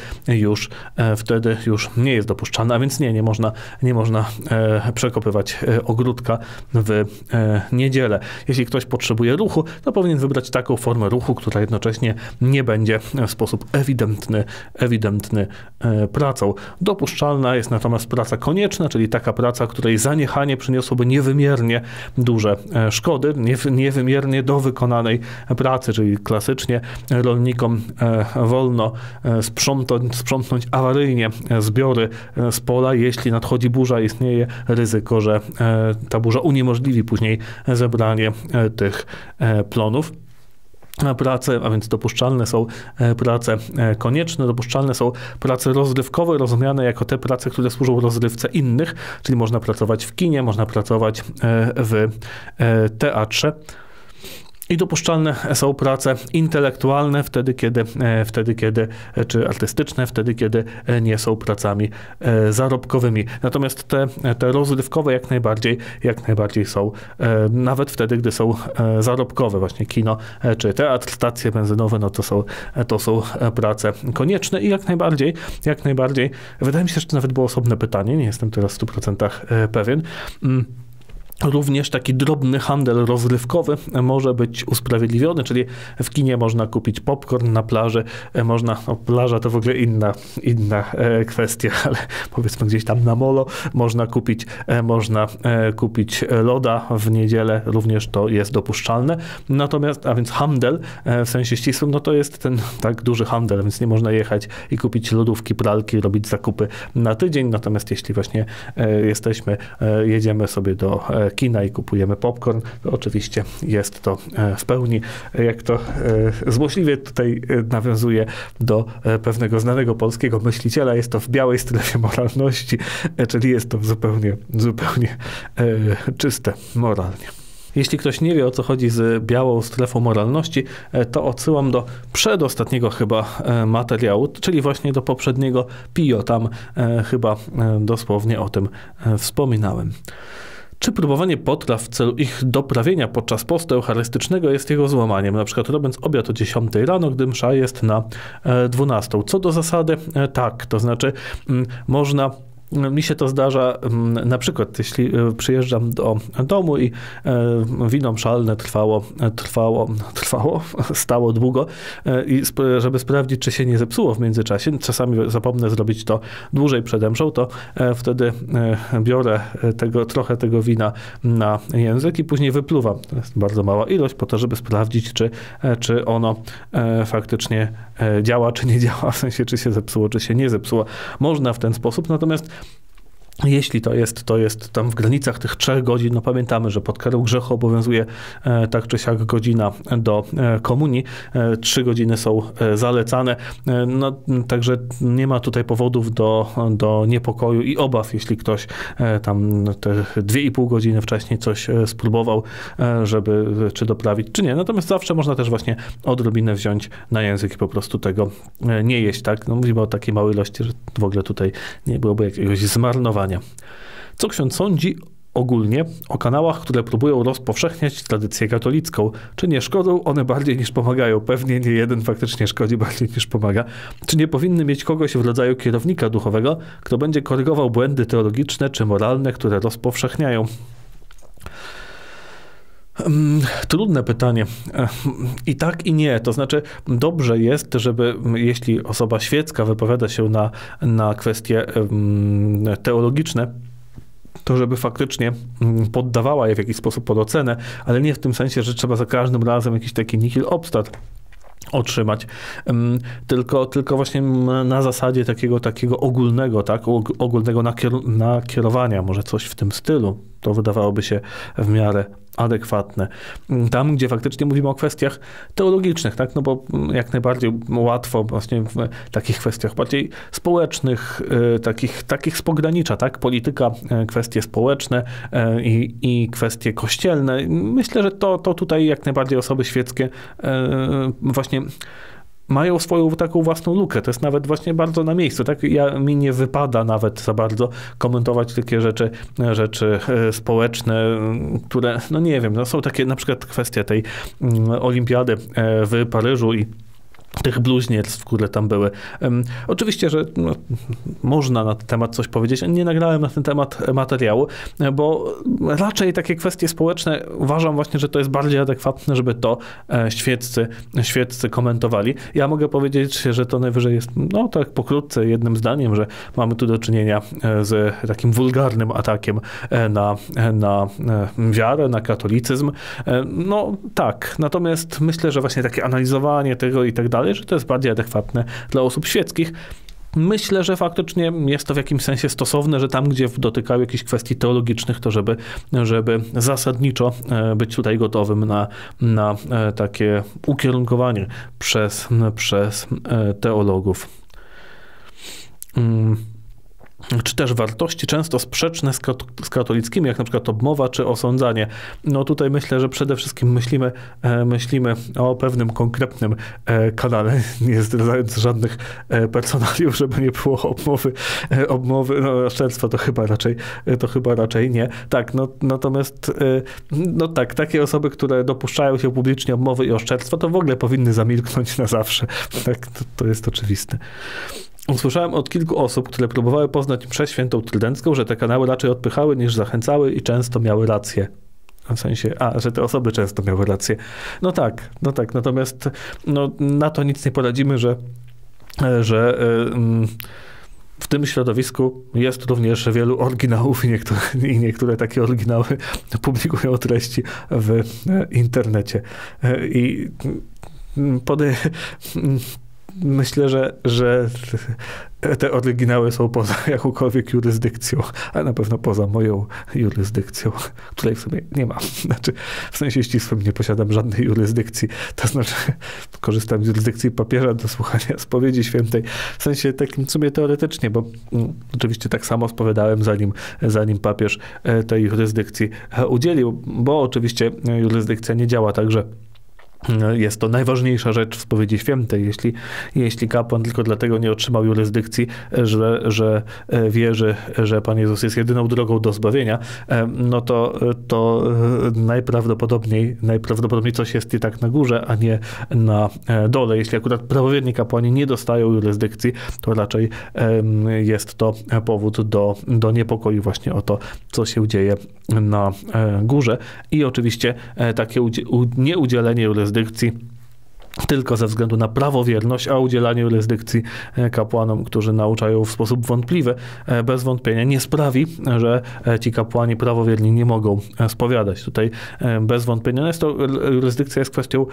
już nie jest dopuszczalna, a więc nie można przekopywać ogródka w niedzielę. Jeśli ktoś potrzebuje ruchu, to powinien wybrać taką formę ruchu, która jednocześnie nie będzie w sposób ewidentny pracą. Dopuszczalna jest natomiast praca konieczna, czyli taka praca, której zaniechanie przyniosłoby niewymiernie duże szkody, niewymiernie do wykonanej pracy, czyli klasycznie rolnikom wolno sprzątnąć awaryjnie zbiory z pola, jeśli nadchodzi burza, istnieje ryzyko, że ta burza uniemożliwi później zebranie tych plonów. Prace, a więc dopuszczalne są prace konieczne, dopuszczalne są prace rozrywkowe, rozumiane jako te prace, które służą rozrywce innych, czyli można pracować w kinie, można pracować w teatrze. I dopuszczalne są prace intelektualne wtedy, kiedy czy artystyczne, wtedy, kiedy nie są pracami zarobkowymi. Natomiast te rozrywkowe jak najbardziej są, nawet wtedy, gdy są zarobkowe. Właśnie kino czy teatr, stacje benzynowe, no to są prace konieczne i jak najbardziej. Wydaje mi się, że to nawet było osobne pytanie, nie jestem teraz w 100% pewien. Również taki drobny handel rozrywkowy może być usprawiedliwiony, czyli w kinie można kupić popcorn, na plaży plaża to w ogóle inna kwestia, ale powiedzmy gdzieś tam na molo można kupić loda w niedzielę, również to jest dopuszczalne. Natomiast, a więc handel w sensie ścisłym, no to jest ten tak duży handel, więc nie można jechać i kupić lodówki, pralki, robić zakupy na tydzień. Natomiast jeśli właśnie jedziemy sobie do kina i kupujemy popcorn, to oczywiście jest to w pełni, jak to złośliwie tutaj nawiązuje do pewnego znanego polskiego myśliciela, jest to w białej strefie moralności, czyli jest to zupełnie czyste moralnie. Jeśli ktoś nie wie, o co chodzi z białą strefą moralności, to odsyłam do przedostatniego chyba materiału, czyli właśnie do poprzedniego PIO. Tam chyba dosłownie o tym wspominałem. Czy próbowanie potraw w celu ich doprawienia podczas postu eucharystycznego jest jego złamaniem, na przykład robiąc obiad o 10 rano, gdy msza jest na 12? Co do zasady, tak, to znaczy można. Mi się to zdarza, na przykład jeśli przyjeżdżam do domu i wino mszalne stało długo i żeby sprawdzić, czy się nie zepsuło w międzyczasie, czasami zapomnę zrobić to dłużej przed mszą, to wtedy biorę trochę tego wina na język i później wypluwam. To jest bardzo mała ilość po to, żeby sprawdzić, czy ono faktycznie działa, czy nie działa, w sensie, czy się zepsuło, czy się nie zepsuło. Można w ten sposób, natomiast jeśli to jest tam w granicach tych 3 godzin, no pamiętamy, że pod karą grzechu obowiązuje tak czy siak godzina do komunii, 3 godziny są zalecane, no także nie ma tutaj powodów do niepokoju i obaw, jeśli ktoś tam te 2,5 godziny wcześniej coś spróbował, żeby czy doprawić, czy nie. Natomiast zawsze można też właśnie odrobinę wziąć na język i po prostu tego nie jeść, tak? No mówimy o takiej małej ilości, że w ogóle tutaj nie byłoby jakiegoś zmarnowania. Co ksiądz sądzi ogólnie o kanałach, które próbują rozpowszechniać tradycję katolicką? Czy nie szkodzą one bardziej niż pomagają? Pewnie nie jeden faktycznie szkodzi bardziej niż pomaga. Czy nie powinny mieć kogoś w rodzaju kierownika duchowego, kto będzie korygował błędy teologiczne czy moralne, które rozpowszechniają? Trudne pytanie. I tak, i nie. To znaczy, dobrze jest, żeby jeśli osoba świecka wypowiada się na kwestie teologiczne, to żeby faktycznie poddawała je w jakiś sposób pod ocenę, ale nie w tym sensie, że trzeba za każdym razem jakiś taki nihil obstat otrzymać, tylko właśnie na zasadzie takiego ogólnego, tak, ogólnego nakierowania, może coś w tym stylu. To wydawałoby się w miarę adekwatne. Tam, gdzie faktycznie mówimy o kwestiach teologicznych, tak, no bo jak najbardziej łatwo właśnie w takich kwestiach bardziej społecznych, takich z pogranicza, tak, polityka, kwestie społeczne i kwestie kościelne. Myślę, że to tutaj jak najbardziej osoby świeckie właśnie mają swoją taką własną lukę. To jest nawet właśnie bardzo na miejscu. Tak? Mi nie wypada nawet za bardzo komentować takie rzeczy społeczne, które, no nie wiem, no są takie na przykład kwestia tej olimpiady w Paryżu i tych bluźnierstw, które tam były. Oczywiście, że można na ten temat coś powiedzieć. Nie nagrałem na ten temat materiału, bo raczej takie kwestie społeczne uważam właśnie, że to jest bardziej adekwatne, żeby to świeccy komentowali. Ja mogę powiedzieć, że to najwyżej jest, no tak pokrótce, jednym zdaniem, że mamy tu do czynienia z takim wulgarnym atakiem na wiarę, na katolicyzm. No tak, natomiast myślę, że właśnie takie analizowanie tego i tak dalej, że to jest bardziej adekwatne dla osób świeckich. Myślę, że faktycznie jest to w jakimś sensie stosowne, że tam, gdzie dotykają jakichś kwestii teologicznych, to żeby zasadniczo być tutaj gotowym na takie ukierunkowanie przez teologów. Czy też wartości często sprzeczne z katolickimi, jak na przykład obmowa czy osądzanie. No tutaj myślę, że przede wszystkim myślimy o pewnym konkretnym kanale, nie zdradzając żadnych personaliów, żeby nie było obmowy, no oszczerstwa to chyba raczej nie. Tak, no natomiast no tak, takie osoby, które dopuszczają się publicznie obmowy i oszczerstwa, to w ogóle powinny zamilknąć na zawsze. Tak, to jest oczywiste. Usłyszałem od kilku osób, które próbowały poznać mszę świętą trydencką, że te kanały raczej odpychały niż zachęcały i często miały rację. W sensie, że te osoby często miały rację. No tak. Natomiast no, na to nic nie poradzimy, że w tym środowisku jest również wielu oryginałów i niektóre takie oryginały publikują treści w internecie. I myślę, że te oryginały są poza jakąkolwiek jurysdykcją, a na pewno poza moją jurysdykcją, której w sumie nie mam. Znaczy, w sensie ścisłym nie posiadam żadnej jurysdykcji. To znaczy, korzystam z jurysdykcji papieża do słuchania spowiedzi świętej. W sensie takim w sumie teoretycznie, bo oczywiście tak samo spowiadałem, zanim papież tej jurysdykcji udzielił, bo oczywiście jurysdykcja nie działa tak, że Jest to najważniejsza rzecz w spowiedzi świętej. Jeśli kapłan tylko dlatego nie otrzymał jurysdykcji, że wierzy, że Pan Jezus jest jedyną drogą do zbawienia, no to najprawdopodobniej coś jest i tak na górze, a nie na dole. Jeśli akurat prawowierni kapłani nie dostają jurysdykcji, to raczej jest to powód do niepokoju właśnie o to, co się dzieje na górze. I oczywiście takie nieudzielenie jurysdykcji tylko ze względu na prawowierność, a udzielanie jurysdykcji kapłanom, którzy nauczają w sposób wątpliwy, bez wątpienia nie sprawi, że ci kapłani prawowierni nie mogą spowiadać. Tutaj bez wątpienia jurysdykcja jest kwestią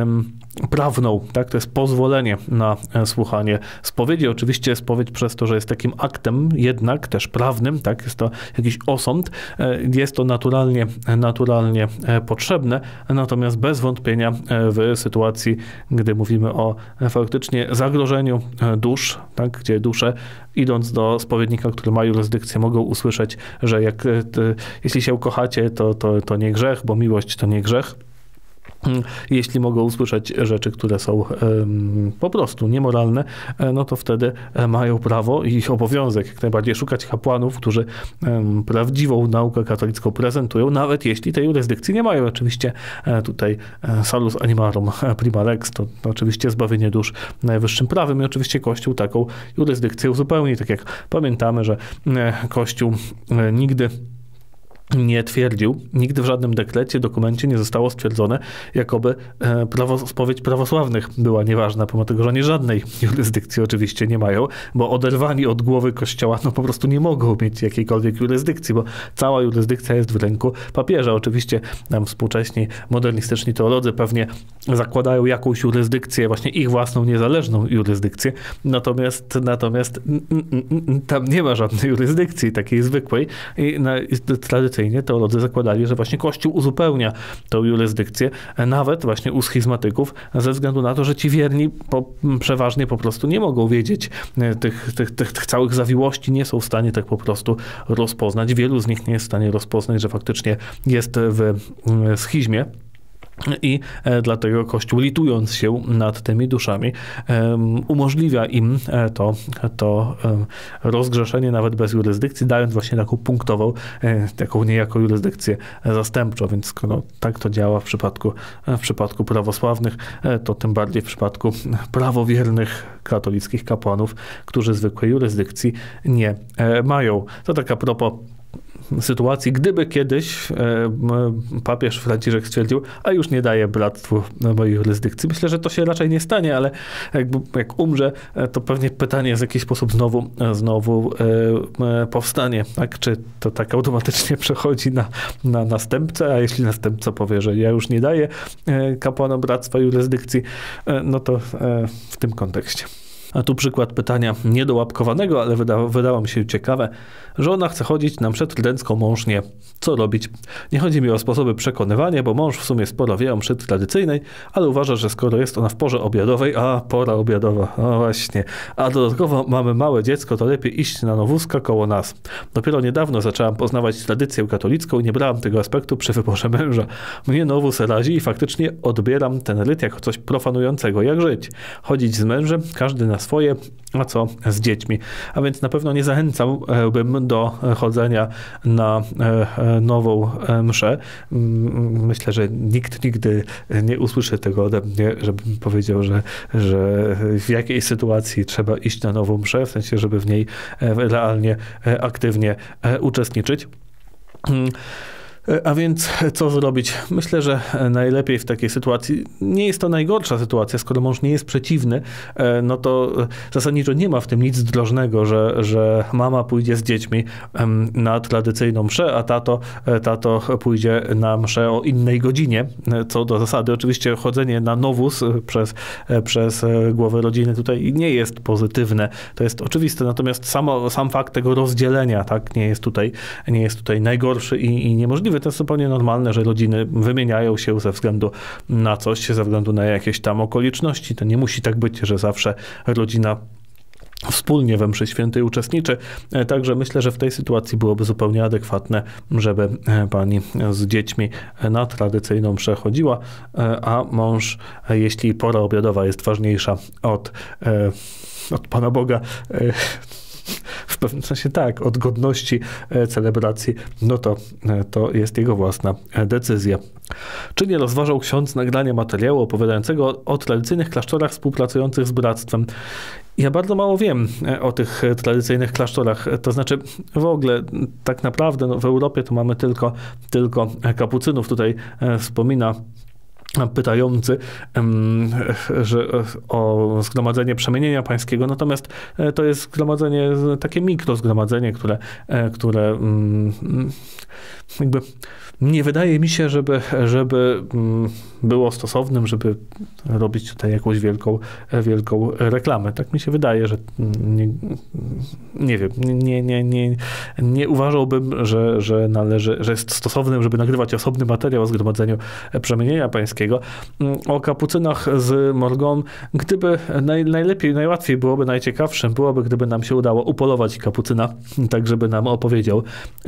prawną, tak? To jest pozwolenie na słuchanie spowiedzi. Oczywiście spowiedź przez to, że jest takim aktem jednak też prawnym, tak? Jest to jakiś osąd, jest to naturalnie potrzebne, natomiast bez wątpienia w sytuacji, gdy mówimy o faktycznie zagrożeniu dusz, tak, gdzie dusze, idąc do spowiednika, który ma jurysdykcję, mogą usłyszeć, że jeśli się kochacie, to nie grzech, bo miłość to nie grzech. Jeśli mogą usłyszeć rzeczy, które są po prostu niemoralne, no to wtedy mają prawo i ich obowiązek jak najbardziej szukać kapłanów, którzy prawdziwą naukę katolicką prezentują, nawet jeśli tej jurysdykcji nie mają. Oczywiście tutaj salus animarum prima lex, to oczywiście zbawienie dusz najwyższym prawem i oczywiście Kościół taką jurysdykcję uzupełni. Tak jak pamiętamy, że Kościół nigdy nie twierdził, nigdy w żadnym dekrecie, dokumencie nie zostało stwierdzone, jakoby spowiedź prawosławnych była nieważna, pomimo tego, że oni żadnej jurysdykcji oczywiście nie mają, bo oderwani od głowy Kościoła no po prostu nie mogą mieć jakiejkolwiek jurysdykcji, bo cała jurysdykcja jest w ręku papieża. Oczywiście tam współcześni, modernistyczni teolodzy pewnie zakładają jakąś jurysdykcję, właśnie ich własną, niezależną jurysdykcję, natomiast tam nie ma żadnej jurysdykcji takiej zwykłej i tradycyjnie teolodzy zakładali, że właśnie Kościół uzupełnia tą jurysdykcję, nawet właśnie u schizmatyków, ze względu na to, że ci wierni przeważnie po prostu nie mogą wiedzieć tych całych zawiłości, nie są w stanie tak po prostu rozpoznać. Wielu z nich nie jest w stanie rozpoznać, że faktycznie jest w schizmie. I dlatego Kościół, litując się nad tymi duszami, umożliwia im to rozgrzeszenie nawet bez jurysdykcji, dając właśnie taką punktową, taką niejako jurysdykcję zastępczą. Więc skoro tak to działa w przypadku prawosławnych, to tym bardziej w przypadku prawowiernych katolickich kapłanów, którzy zwykłej jurysdykcji nie mają. To tak a propos sytuacji, gdyby kiedyś papież Franciszek stwierdził, a już nie daje bractwu mojej jurysdykcji. Myślę, że to się raczej nie stanie, ale jak umrze, to pewnie pytanie w jakiś sposób znowu powstanie. Tak? Czy to tak automatycznie przechodzi na następcę, a jeśli następca powie, że ja już nie daję kapłanom bractwa jurysdykcji, no to w tym kontekście. A tu przykład pytania niedołapkowanego, ale wydało mi się ciekawe. Żona chce chodzić na mszę trydencką, mąż nie. Co robić? Nie chodzi mi o sposoby przekonywania, bo mąż w sumie sporo wie o mszy tradycyjnej, ale uważa, że skoro jest ona w porze obiadowej, a pora obiadowa, no właśnie, a dodatkowo mamy małe dziecko, to lepiej iść na nowózka koło nas. Dopiero niedawno zaczęłam poznawać tradycję katolicką i nie brałam tego aspektu przy wyborze męża. Mnie nowóz razi i faktycznie odbieram ten ryt jako coś profanującego. Jak żyć? Chodzić z mężem, każdy na swoje, a co z dziećmi. A więc na pewno nie zachęcałbym do chodzenia na nową mszę. Myślę, że nikt nigdy nie usłyszy tego ode mnie, żebym powiedział, że w jakiej sytuacji trzeba iść na nową mszę, w sensie, żeby w niej realnie, aktywnie uczestniczyć. A więc co zrobić? Myślę, że najlepiej w takiej sytuacji, nie jest to najgorsza sytuacja, skoro mąż nie jest przeciwny, no to zasadniczo nie ma w tym nic zdrożnego, że mama pójdzie z dziećmi na tradycyjną mszę, a tato pójdzie na mszę o innej godzinie, co do zasady. Oczywiście chodzenie na nowóz przez głowę rodziny tutaj nie jest pozytywne, to jest oczywiste, natomiast sam fakt tego rozdzielenia, tak, nie jest tutaj najgorszy i niemożliwy. To jest zupełnie normalne, że rodziny wymieniają się ze względu na coś, ze względu na jakieś tam okoliczności. To nie musi tak być, że zawsze rodzina wspólnie we mszy świętej uczestniczy. Także myślę, że w tej sytuacji byłoby zupełnie adekwatne, żeby pani z dziećmi na tradycyjną mszę chodziła, a mąż, jeśli pora obiadowa jest ważniejsza od Pana Boga, w pewnym sensie tak, od godności celebracji, no to jest jego własna decyzja. Czy nie rozważał ksiądz nagrania materiału opowiadającego o tradycyjnych klasztorach współpracujących z bractwem? Ja bardzo mało wiem o tych tradycyjnych klasztorach, to znaczy w ogóle tak naprawdę no, w Europie to mamy tylko kapucynów. Tutaj wspomina pytający, że o zgromadzenie przemienienia pańskiego, natomiast to jest zgromadzenie, takie mikrozgromadzenie, które jakby nie wydaje mi się, żeby było stosownym, żeby robić tutaj jakąś wielką reklamę. Tak mi się wydaje, że nie wiem, nie uważałbym, że jest stosownym, żeby nagrywać osobny materiał o zgromadzeniu przemienienia pańskiego. O kapucynach z Morgon, gdyby najłatwiej byłoby, najciekawszym byłoby, gdyby nam się udało upolować kapucyna, tak żeby nam opowiedział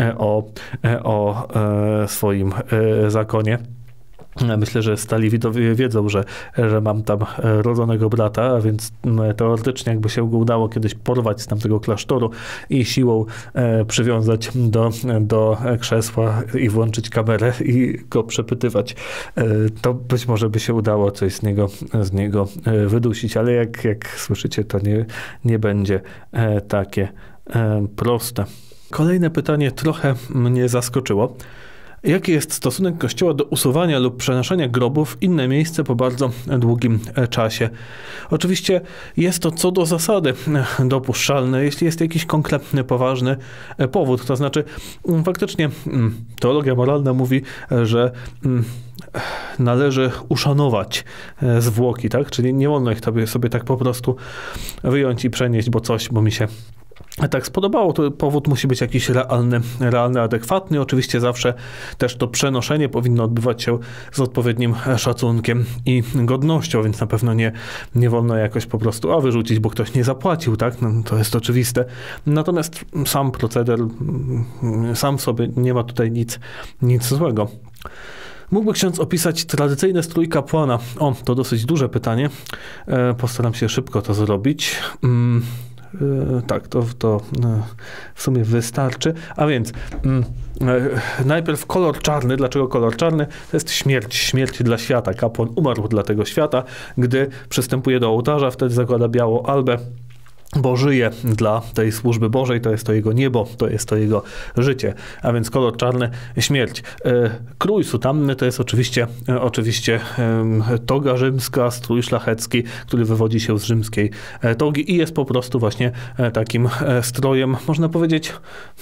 o swoim zakonie. Myślę, że stali widowie wiedzą, że mam tam rodzonego brata, a więc teoretycznie jakby się go udało kiedyś porwać z tamtego klasztoru i siłą przywiązać do krzesła i włączyć kamerę i go przepytywać, to być może by się udało coś z niego wydusić, ale jak słyszycie, to nie będzie takie proste. Kolejne pytanie trochę mnie zaskoczyło. Jaki jest stosunek Kościoła do usuwania lub przenoszenia grobów w inne miejsce po bardzo długim czasie? Oczywiście jest to co do zasady dopuszczalne, jeśli jest jakiś konkretny, poważny powód. To znaczy faktycznie teologia moralna mówi, że należy uszanować zwłoki, tak? Czyli nie wolno ich sobie tak po prostu wyjąć i przenieść, bo mi się tak spodobało. To powód musi być jakiś realny, adekwatny. Oczywiście zawsze też to przenoszenie powinno odbywać się z odpowiednim szacunkiem i godnością, więc na pewno nie wolno jakoś po prostu wyrzucić, bo ktoś nie zapłacił, tak? No, to jest oczywiste. Natomiast sam proceder, sam w sobie nie ma tutaj nic złego. Mógłby ksiądz opisać tradycyjny strój kapłana? To dosyć duże pytanie. Postaram się szybko to zrobić. Tak, to w sumie wystarczy. A więc najpierw kolor czarny. Dlaczego kolor czarny? To jest śmierć dla świata. Kapłan umarł dla tego świata. Gdy przystępuje do ołtarza, wtedy zakłada białą albę, bo żyje dla tej służby Bożej, to jest to jego niebo, to jest to jego życie. A więc kolor czarny, śmierć. Krój sutanny to jest oczywiście toga rzymska, strój szlachecki, który wywodzi się z rzymskiej togi i jest po prostu właśnie takim strojem, można powiedzieć,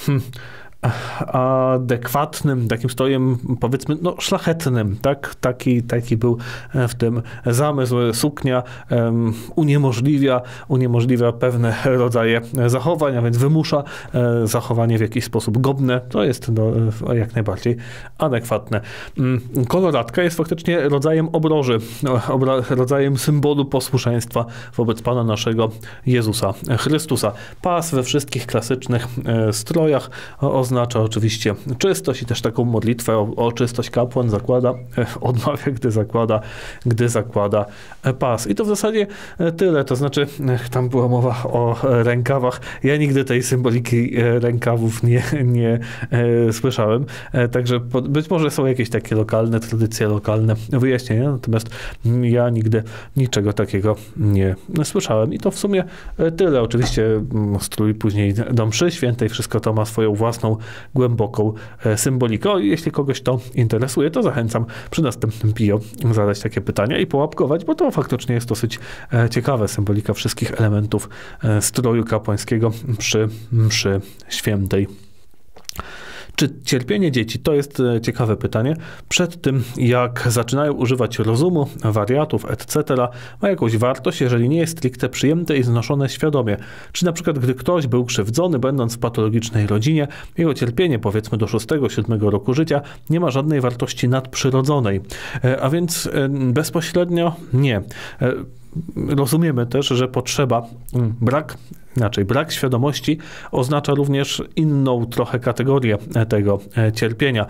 adekwatnym, takim strojem, powiedzmy, szlachetnym, tak? Taki był w tym zamysł. Suknia uniemożliwia pewne rodzaje zachowań, a więc wymusza zachowanie w jakiś sposób godne. To jest jak najbardziej adekwatne. Koloratka jest faktycznie rodzajem obroży, rodzajem symbolu posłuszeństwa wobec Pana naszego Jezusa Chrystusa. Pas we wszystkich klasycznych strojach oznacza oczywiście czystość i też taką modlitwę o czystość kapłan odmawia, gdy zakłada pas. I to w zasadzie tyle, to znaczy tam była mowa o rękawach. Ja nigdy tej symboliki rękawów nie słyszałem, także być może są jakieś takie tradycje lokalne wyjaśnienia, natomiast ja nigdy niczego takiego nie słyszałem. I to w sumie tyle. Oczywiście strój później do mszy świętej, wszystko to ma swoją własną głęboką symbolikę. Jeśli kogoś to interesuje, to zachęcam przy następnym PIO zadać takie pytania i połapkować, bo to faktycznie jest dosyć ciekawe, symbolika wszystkich elementów stroju kapłańskiego przy mszy świętej. Czy cierpienie dzieci, to jest ciekawe pytanie, przed tym jak zaczynają używać rozumu, wariatów, etc., ma jakąś wartość, jeżeli nie jest stricte przyjęte i znoszone świadomie? Czy na przykład gdy ktoś był krzywdzony, będąc w patologicznej rodzinie, jego cierpienie powiedzmy do 6-7 roku życia nie ma żadnej wartości nadprzyrodzonej? A więc bezpośrednio nie. Rozumiemy też, że brak inaczej, brak świadomości oznacza również inną trochę kategorię tego cierpienia.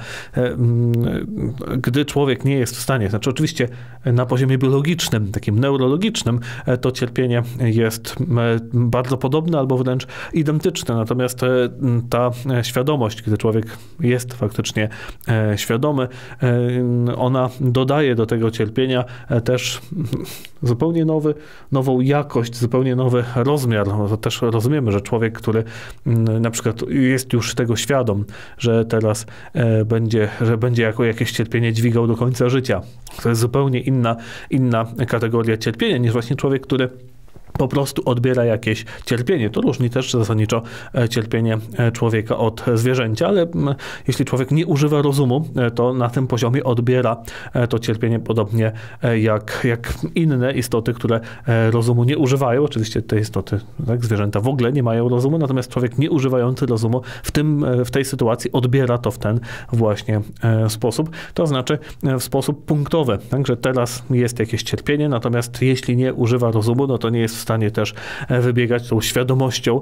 Gdy człowiek nie jest w stanie, znaczy oczywiście na poziomie biologicznym, takim neurologicznym, to cierpienie jest bardzo podobne albo wręcz identyczne, natomiast ta świadomość, gdy człowiek jest faktycznie świadomy, ona dodaje do tego cierpienia też zupełnie nową jakość, zupełnie nowy rozmiar. No, też rozumiemy, że człowiek, który na przykład jest już tego świadom, że teraz będzie jako jakieś cierpienie dźwigał do końca życia. To jest zupełnie inna kategoria cierpienia niż właśnie człowiek, który po prostu odbiera jakieś cierpienie. To różni też zasadniczo cierpienie człowieka od zwierzęcia, ale jeśli człowiek nie używa rozumu, to na tym poziomie odbiera to cierpienie podobnie jak inne istoty, które rozumu nie używają. Oczywiście te istoty, tak, zwierzęta w ogóle nie mają rozumu, natomiast człowiek nie używający rozumu w tej sytuacji odbiera to w ten właśnie sposób. To znaczy w sposób punktowy. Także teraz jest jakieś cierpienie, natomiast jeśli nie używa rozumu, no to nie jest w stanie też wybiegać tą świadomością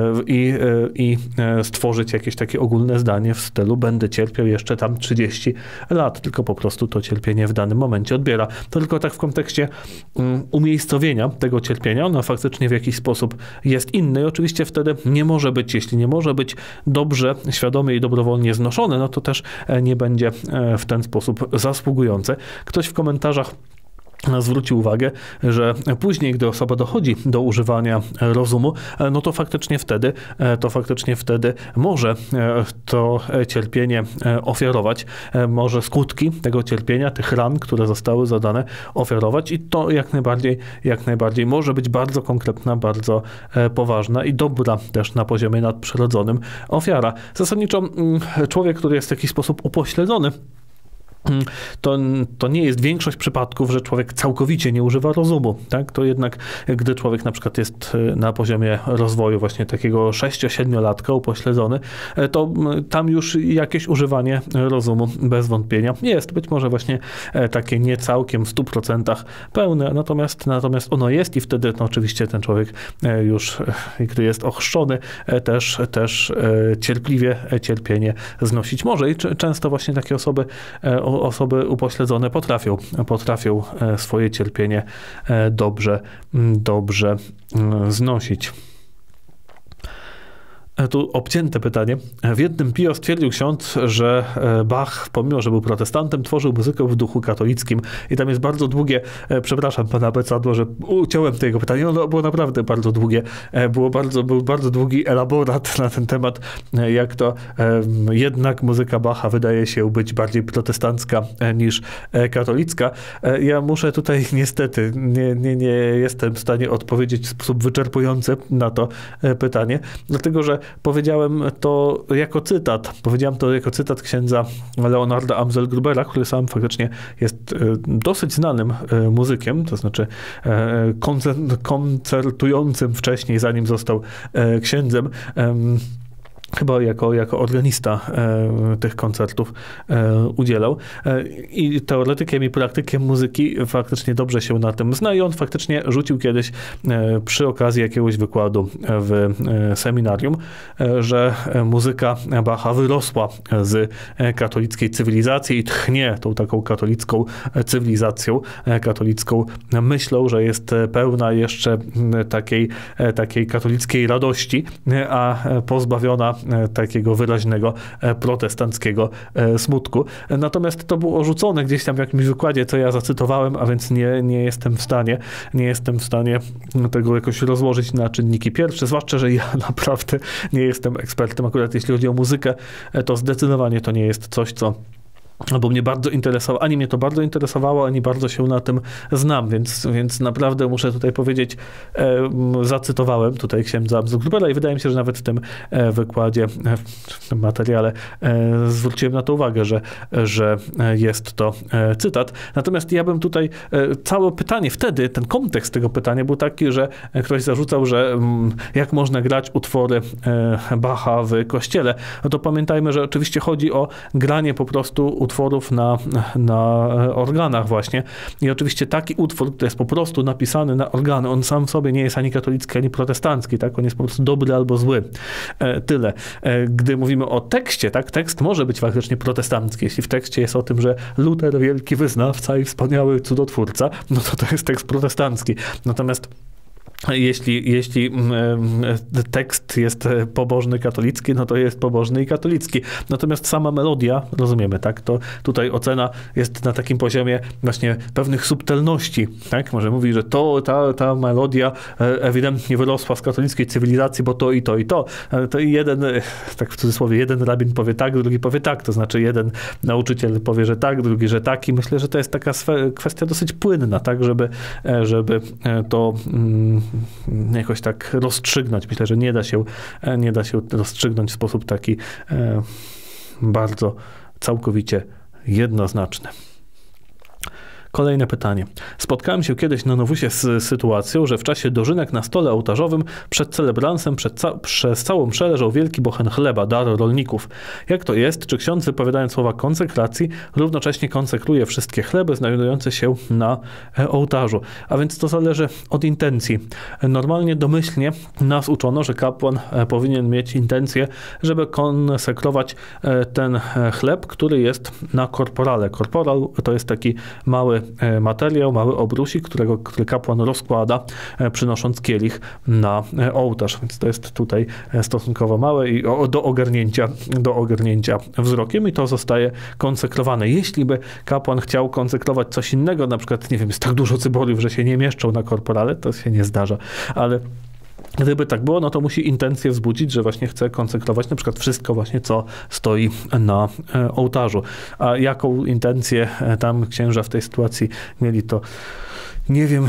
i stworzyć jakieś takie ogólne zdanie w stylu będę cierpiał jeszcze tam 30 lat, tylko po prostu to cierpienie w danym momencie odbiera. To tylko tak w kontekście umiejscowienia tego cierpienia, ono faktycznie w jakiś sposób jest inny i oczywiście wtedy nie może być, jeśli nie może być dobrze, świadomie i dobrowolnie znoszone, no to też nie będzie w ten sposób zasługujące. Ktoś w komentarzach zwrócił uwagę, że później, gdy osoba dochodzi do używania rozumu, no to faktycznie wtedy może to cierpienie ofiarować, może skutki tego cierpienia, tych ran, które zostały zadane, ofiarować i to jak najbardziej może być bardzo konkretna, bardzo poważna i dobra też na poziomie nadprzyrodzonym ofiara. Zasadniczo człowiek, który jest w jakiś sposób upośledzony, to nie jest większość przypadków, że człowiek całkowicie nie używa rozumu. Tak? To jednak, gdy człowiek na przykład jest na poziomie rozwoju właśnie takiego 6-7-latka upośledzony, to tam już jakieś używanie rozumu bez wątpienia jest. Być może właśnie takie nie całkiem w 100% pełne, natomiast ono jest i wtedy no, oczywiście ten człowiek już, gdy jest ochrzczony, też cierpliwie cierpienie znosić może i często właśnie takie osoby upośledzone potrafią swoje cierpienie dobrze znosić. Tu obcięte pytanie. W jednym Pio stwierdził ksiądz, że Bach, pomimo że był protestantem, tworzył muzykę w duchu katolickim. I tam jest bardzo długie, przepraszam pana Becadło, że uciąłem tego pytania, ono było naprawdę bardzo długie. Był bardzo długi elaborat na ten temat, jak to jednak muzyka Bacha wydaje się być bardziej protestancka niż katolicka. Ja muszę tutaj niestety, nie jestem w stanie odpowiedzieć w sposób wyczerpujący na to pytanie, dlatego że powiedziałem to jako cytat księdza Leonarda Amsel-Grubera, który sam faktycznie jest dosyć znanym muzykiem, to znaczy koncertującym wcześniej, zanim został księdzem. Chyba jako organista tych koncertów udzielał. I teoretykiem i praktykiem muzyki faktycznie dobrze się na tym zna i on faktycznie rzucił kiedyś przy okazji jakiegoś wykładu w seminarium, że muzyka Bacha wyrosła z katolickiej cywilizacji i tchnie tą taką katolicką cywilizacją, katolicką myślą, że jest pełna jeszcze takiej katolickiej radości, a pozbawiona takiego wyraźnego protestanckiego smutku. Natomiast to było rzucone gdzieś tam w jakimś wykładzie, co ja zacytowałem, a więc nie jestem w stanie tego jakoś rozłożyć na czynniki pierwsze, zwłaszcza, że ja naprawdę nie jestem ekspertem. Akurat jeśli chodzi o muzykę, to zdecydowanie to nie jest coś, co albo mnie bardzo interesowało, ani mnie to bardzo interesowało, ani bardzo się na tym znam, więc naprawdę muszę tutaj powiedzieć, zacytowałem tutaj księdza Amsel-Grubera i wydaje mi się, że nawet w tym wykładzie, w tym materiale zwróciłem na to uwagę, że jest to cytat. Natomiast ja bym tutaj, całe pytanie wtedy, ten kontekst tego pytania był taki, że ktoś zarzucał, że jak można grać utwory Bacha w kościele. No to pamiętajmy, że oczywiście chodzi o granie po prostu utworów na organach właśnie. I oczywiście taki utwór, który jest po prostu napisany na organy, on sam w sobie nie jest ani katolicki, ani protestancki, tak? On jest po prostu dobry albo zły. Tyle. Gdy mówimy o tekście, tak? Tekst może być faktycznie protestancki. Jeśli w tekście jest o tym, że Luter, wielki wyznawca i wspaniały cudotwórca, no to jest tekst protestancki. Natomiast jeśli tekst jest pobożny katolicki, no to jest pobożny i katolicki. Natomiast sama melodia, rozumiemy, tak, to tutaj ocena jest na takim poziomie właśnie pewnych subtelności, tak, może mówić, że ta melodia ewidentnie wyrosła z katolickiej cywilizacji, bo to i to i to. To jeden, tak w cudzysłowie, jeden rabin powie tak, drugi powie tak, to znaczy jeden nauczyciel powie, że tak, drugi, że tak i myślę, że to jest taka kwestia dosyć płynna, tak, żeby to jakoś tak rozstrzygnąć. Myślę, że nie da się rozstrzygnąć w sposób taki bardzo całkowicie jednoznaczny. Kolejne pytanie. Spotkałem się kiedyś na Nowusie z sytuacją, że w czasie dożynek na stole ołtarzowym przed celebransem przez całą mszę leżał wielki bochen chleba, dar rolników. Jak to jest? Czy ksiądz, wypowiadając słowa konsekracji, równocześnie konsekruje wszystkie chleby znajdujące się na ołtarzu? A więc to zależy od intencji. Normalnie domyślnie nas uczono, że kapłan powinien mieć intencję, żeby konsekrować ten chleb, który jest na korporale. Korporal to jest taki mały materiał, mały obrusik, który kapłan rozkłada, przynosząc kielich na ołtarz. Więc to jest tutaj stosunkowo małe i do ogarnięcia wzrokiem i to zostaje konsekrowane. Jeśli by kapłan chciał konsekrować coś innego, na przykład, nie wiem, jest tak dużo cyboriów, że się nie mieszczą na korporale, to się nie zdarza, ale gdyby tak było, no to musi intencję wzbudzić, że właśnie chce konsekrować na przykład wszystko właśnie, co stoi na ołtarzu. A jaką intencję tam księża w tej sytuacji mieli, to nie wiem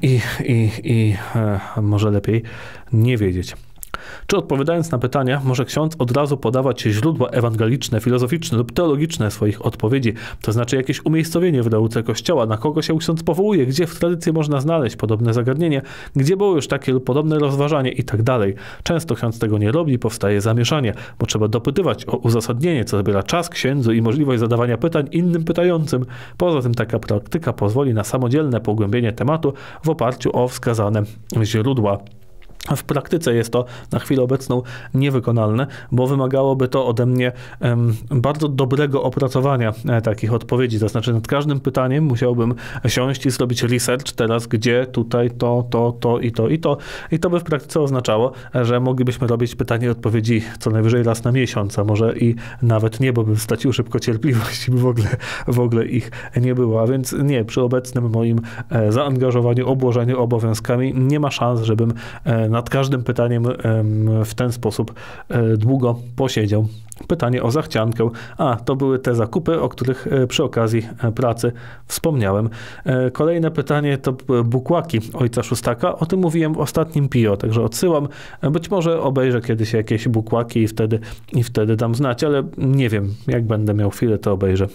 i może lepiej nie wiedzieć. Czy odpowiadając na pytania, może ksiądz od razu podawać źródła ewangeliczne, filozoficzne lub teologiczne swoich odpowiedzi, to znaczy jakieś umiejscowienie w nauce Kościoła, na kogo się ksiądz powołuje, gdzie w tradycji można znaleźć podobne zagadnienie, gdzie było już takie lub podobne rozważanie i tak dalej. Często ksiądz tego nie robi, powstaje zamieszanie, bo trzeba dopytywać o uzasadnienie, co zabiera czas księdzu i możliwość zadawania pytań innym pytającym. Poza tym taka praktyka pozwoli na samodzielne pogłębienie tematu w oparciu o wskazane źródła. W praktyce jest to na chwilę obecną niewykonalne, bo wymagałoby to ode mnie bardzo dobrego opracowania takich odpowiedzi. To znaczy nad każdym pytaniem musiałbym siąść i zrobić research teraz, gdzie, tutaj, to i to i to. I to by w praktyce oznaczało, że moglibyśmy robić pytanie i odpowiedzi co najwyżej raz na miesiąc, a może i nawet nie, bo bym stracił szybko cierpliwość i by w ogóle ich nie było. A więc nie, przy obecnym moim zaangażowaniu, obłożeniu obowiązkami nie ma szans, żebym nad każdym pytaniem w ten sposób długo posiedział. Pytanie o zachciankę. To były te zakupy, o których przy okazji pracy wspomniałem. Kolejne pytanie to bukłaki ojca Szóstaka. O tym mówiłem w ostatnim PIO, także odsyłam. Być może obejrzę kiedyś jakieś bukłaki i wtedy dam znać, ale nie wiem, jak będę miał chwilę, to obejrzę.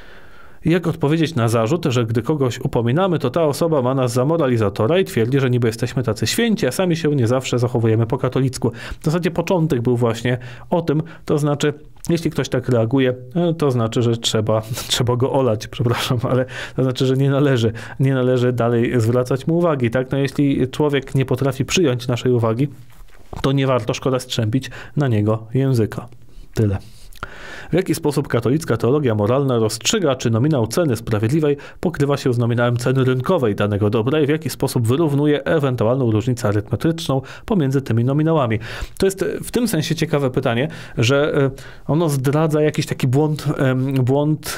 Jak odpowiedzieć na zarzut, że gdy kogoś upominamy, to ta osoba ma nas za moralizatora i twierdzi, że niby jesteśmy tacy święci, a sami się nie zawsze zachowujemy po katolicku. W zasadzie początek był właśnie o tym, to znaczy, jeśli ktoś tak reaguje, to znaczy, że trzeba go olać, przepraszam, ale to znaczy, że nie należy dalej zwracać mu uwagi, tak? No jeśli człowiek nie potrafi przyjąć naszej uwagi, to nie warto, szkoda strzępić na niego języka. Tyle. W jaki sposób katolicka teologia moralna rozstrzyga, czy nominał ceny sprawiedliwej pokrywa się z nominałem ceny rynkowej danego dobra i w jaki sposób wyrównuje ewentualną różnicę arytmetyczną pomiędzy tymi nominałami? To jest w tym sensie ciekawe pytanie, że ono zdradza jakiś taki błąd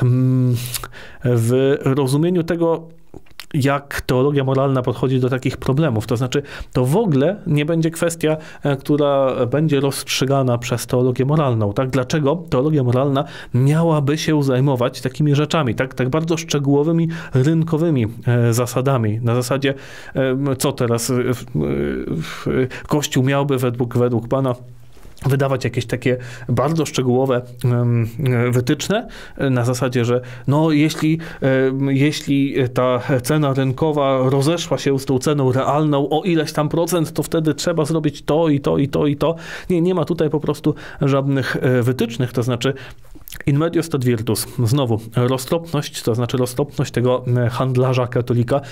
w rozumieniu tego, jak teologia moralna podchodzi do takich problemów. To znaczy, to w ogóle nie będzie kwestia, która będzie rozstrzygana przez teologię moralną. Tak? Dlaczego teologia moralna miałaby się zajmować takimi rzeczami, tak bardzo szczegółowymi, rynkowymi zasadami? Na zasadzie, co teraz Kościół miałby według Pana wydawać jakieś takie bardzo szczegółowe wytyczne na zasadzie, że no jeśli ta cena rynkowa rozeszła się z tą ceną realną o ileś tam procent, to wtedy trzeba zrobić to i to i to i to. Nie ma tutaj po prostu żadnych wytycznych, to znaczy In medios stat virtus. Znowu roztropność, to znaczy roztropność tego handlarza katolika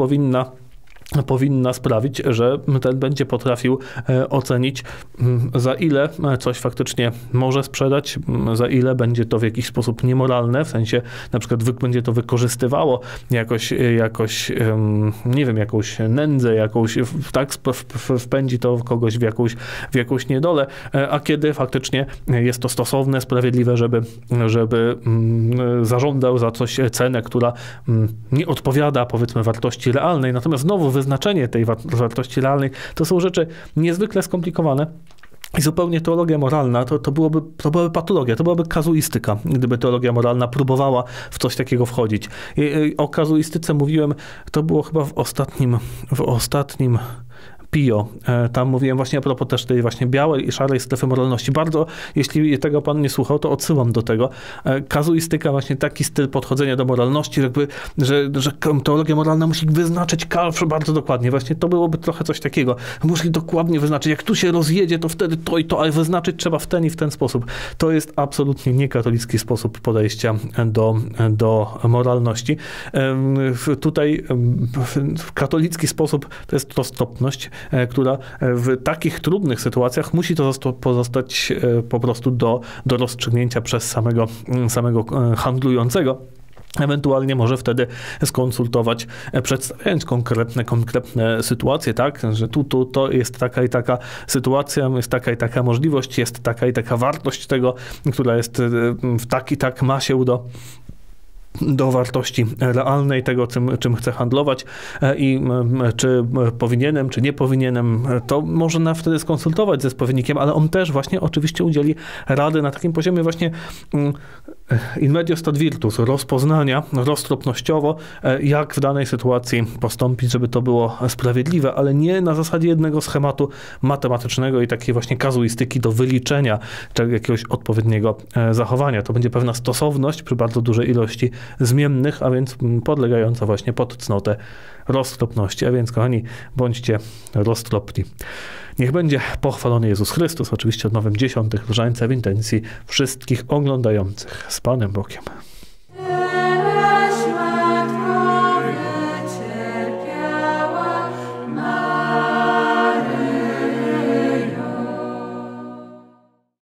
powinna sprawić, że ten będzie potrafił ocenić, za ile coś faktycznie może sprzedać, za ile będzie to w jakiś sposób niemoralne, w sensie na przykład będzie to wykorzystywało jakoś nie wiem, jakąś nędzę, tak wpędzi to kogoś w jakąś niedolę, a kiedy faktycznie jest to stosowne, sprawiedliwe, żeby zażądał za coś cenę, która nie odpowiada, powiedzmy, wartości realnej. Natomiast znowu wyznaczenie tej wartości realnej to są rzeczy niezwykle skomplikowane. I zupełnie teologia moralna to byłaby patologia, to byłaby kazuistyka, gdyby teologia moralna próbowała w coś takiego wchodzić. O kazuistyce mówiłem, to było chyba w ostatnim Pio. Tam mówiłem właśnie a propos też tej właśnie białej i szarej strefy moralności. Bardzo, jeśli tego pan nie słuchał, to odsyłam do tego. Kazuistyka, właśnie taki styl podchodzenia do moralności, jakby, że teologia moralna musi wyznaczyć bardzo dokładnie. Właśnie to byłoby trochę coś takiego. Musi dokładnie wyznaczyć, jak tu się rozjedzie, to wtedy to i to, ale wyznaczyć trzeba w ten i w ten sposób. To jest absolutnie niekatolicki sposób podejścia do moralności. Tutaj katolicki sposób to jest roztropność, która w takich trudnych sytuacjach musi to pozostać po prostu do rozstrzygnięcia przez samego handlującego. Ewentualnie może wtedy skonsultować, przedstawiając konkretne sytuacje, tak, że tu to jest taka i taka sytuacja, jest taka i taka możliwość, jest taka i taka wartość tego, która jest w tak i tak ma się do wartości realnej tego, czym chcę handlować i czy powinienem, czy nie powinienem, to można wtedy skonsultować ze spowiednikiem, ale on też właśnie oczywiście udzieli rady na takim poziomie właśnie in medios stat virtus, rozpoznania roztropnościowo, jak w danej sytuacji postąpić, żeby to było sprawiedliwe, ale nie na zasadzie jednego schematu matematycznego i takiej właśnie kazuistyki do wyliczenia jakiegoś odpowiedniego zachowania. To będzie pewna stosowność przy bardzo dużej ilości zmiennych, a więc podlegająca właśnie pod cnotę roztropności. A więc, kochani, bądźcie roztropni. Niech będzie pochwalony Jezus Chrystus, oczywiście od nowym 10. różańca w intencji wszystkich oglądających. Z Panem Bogiem.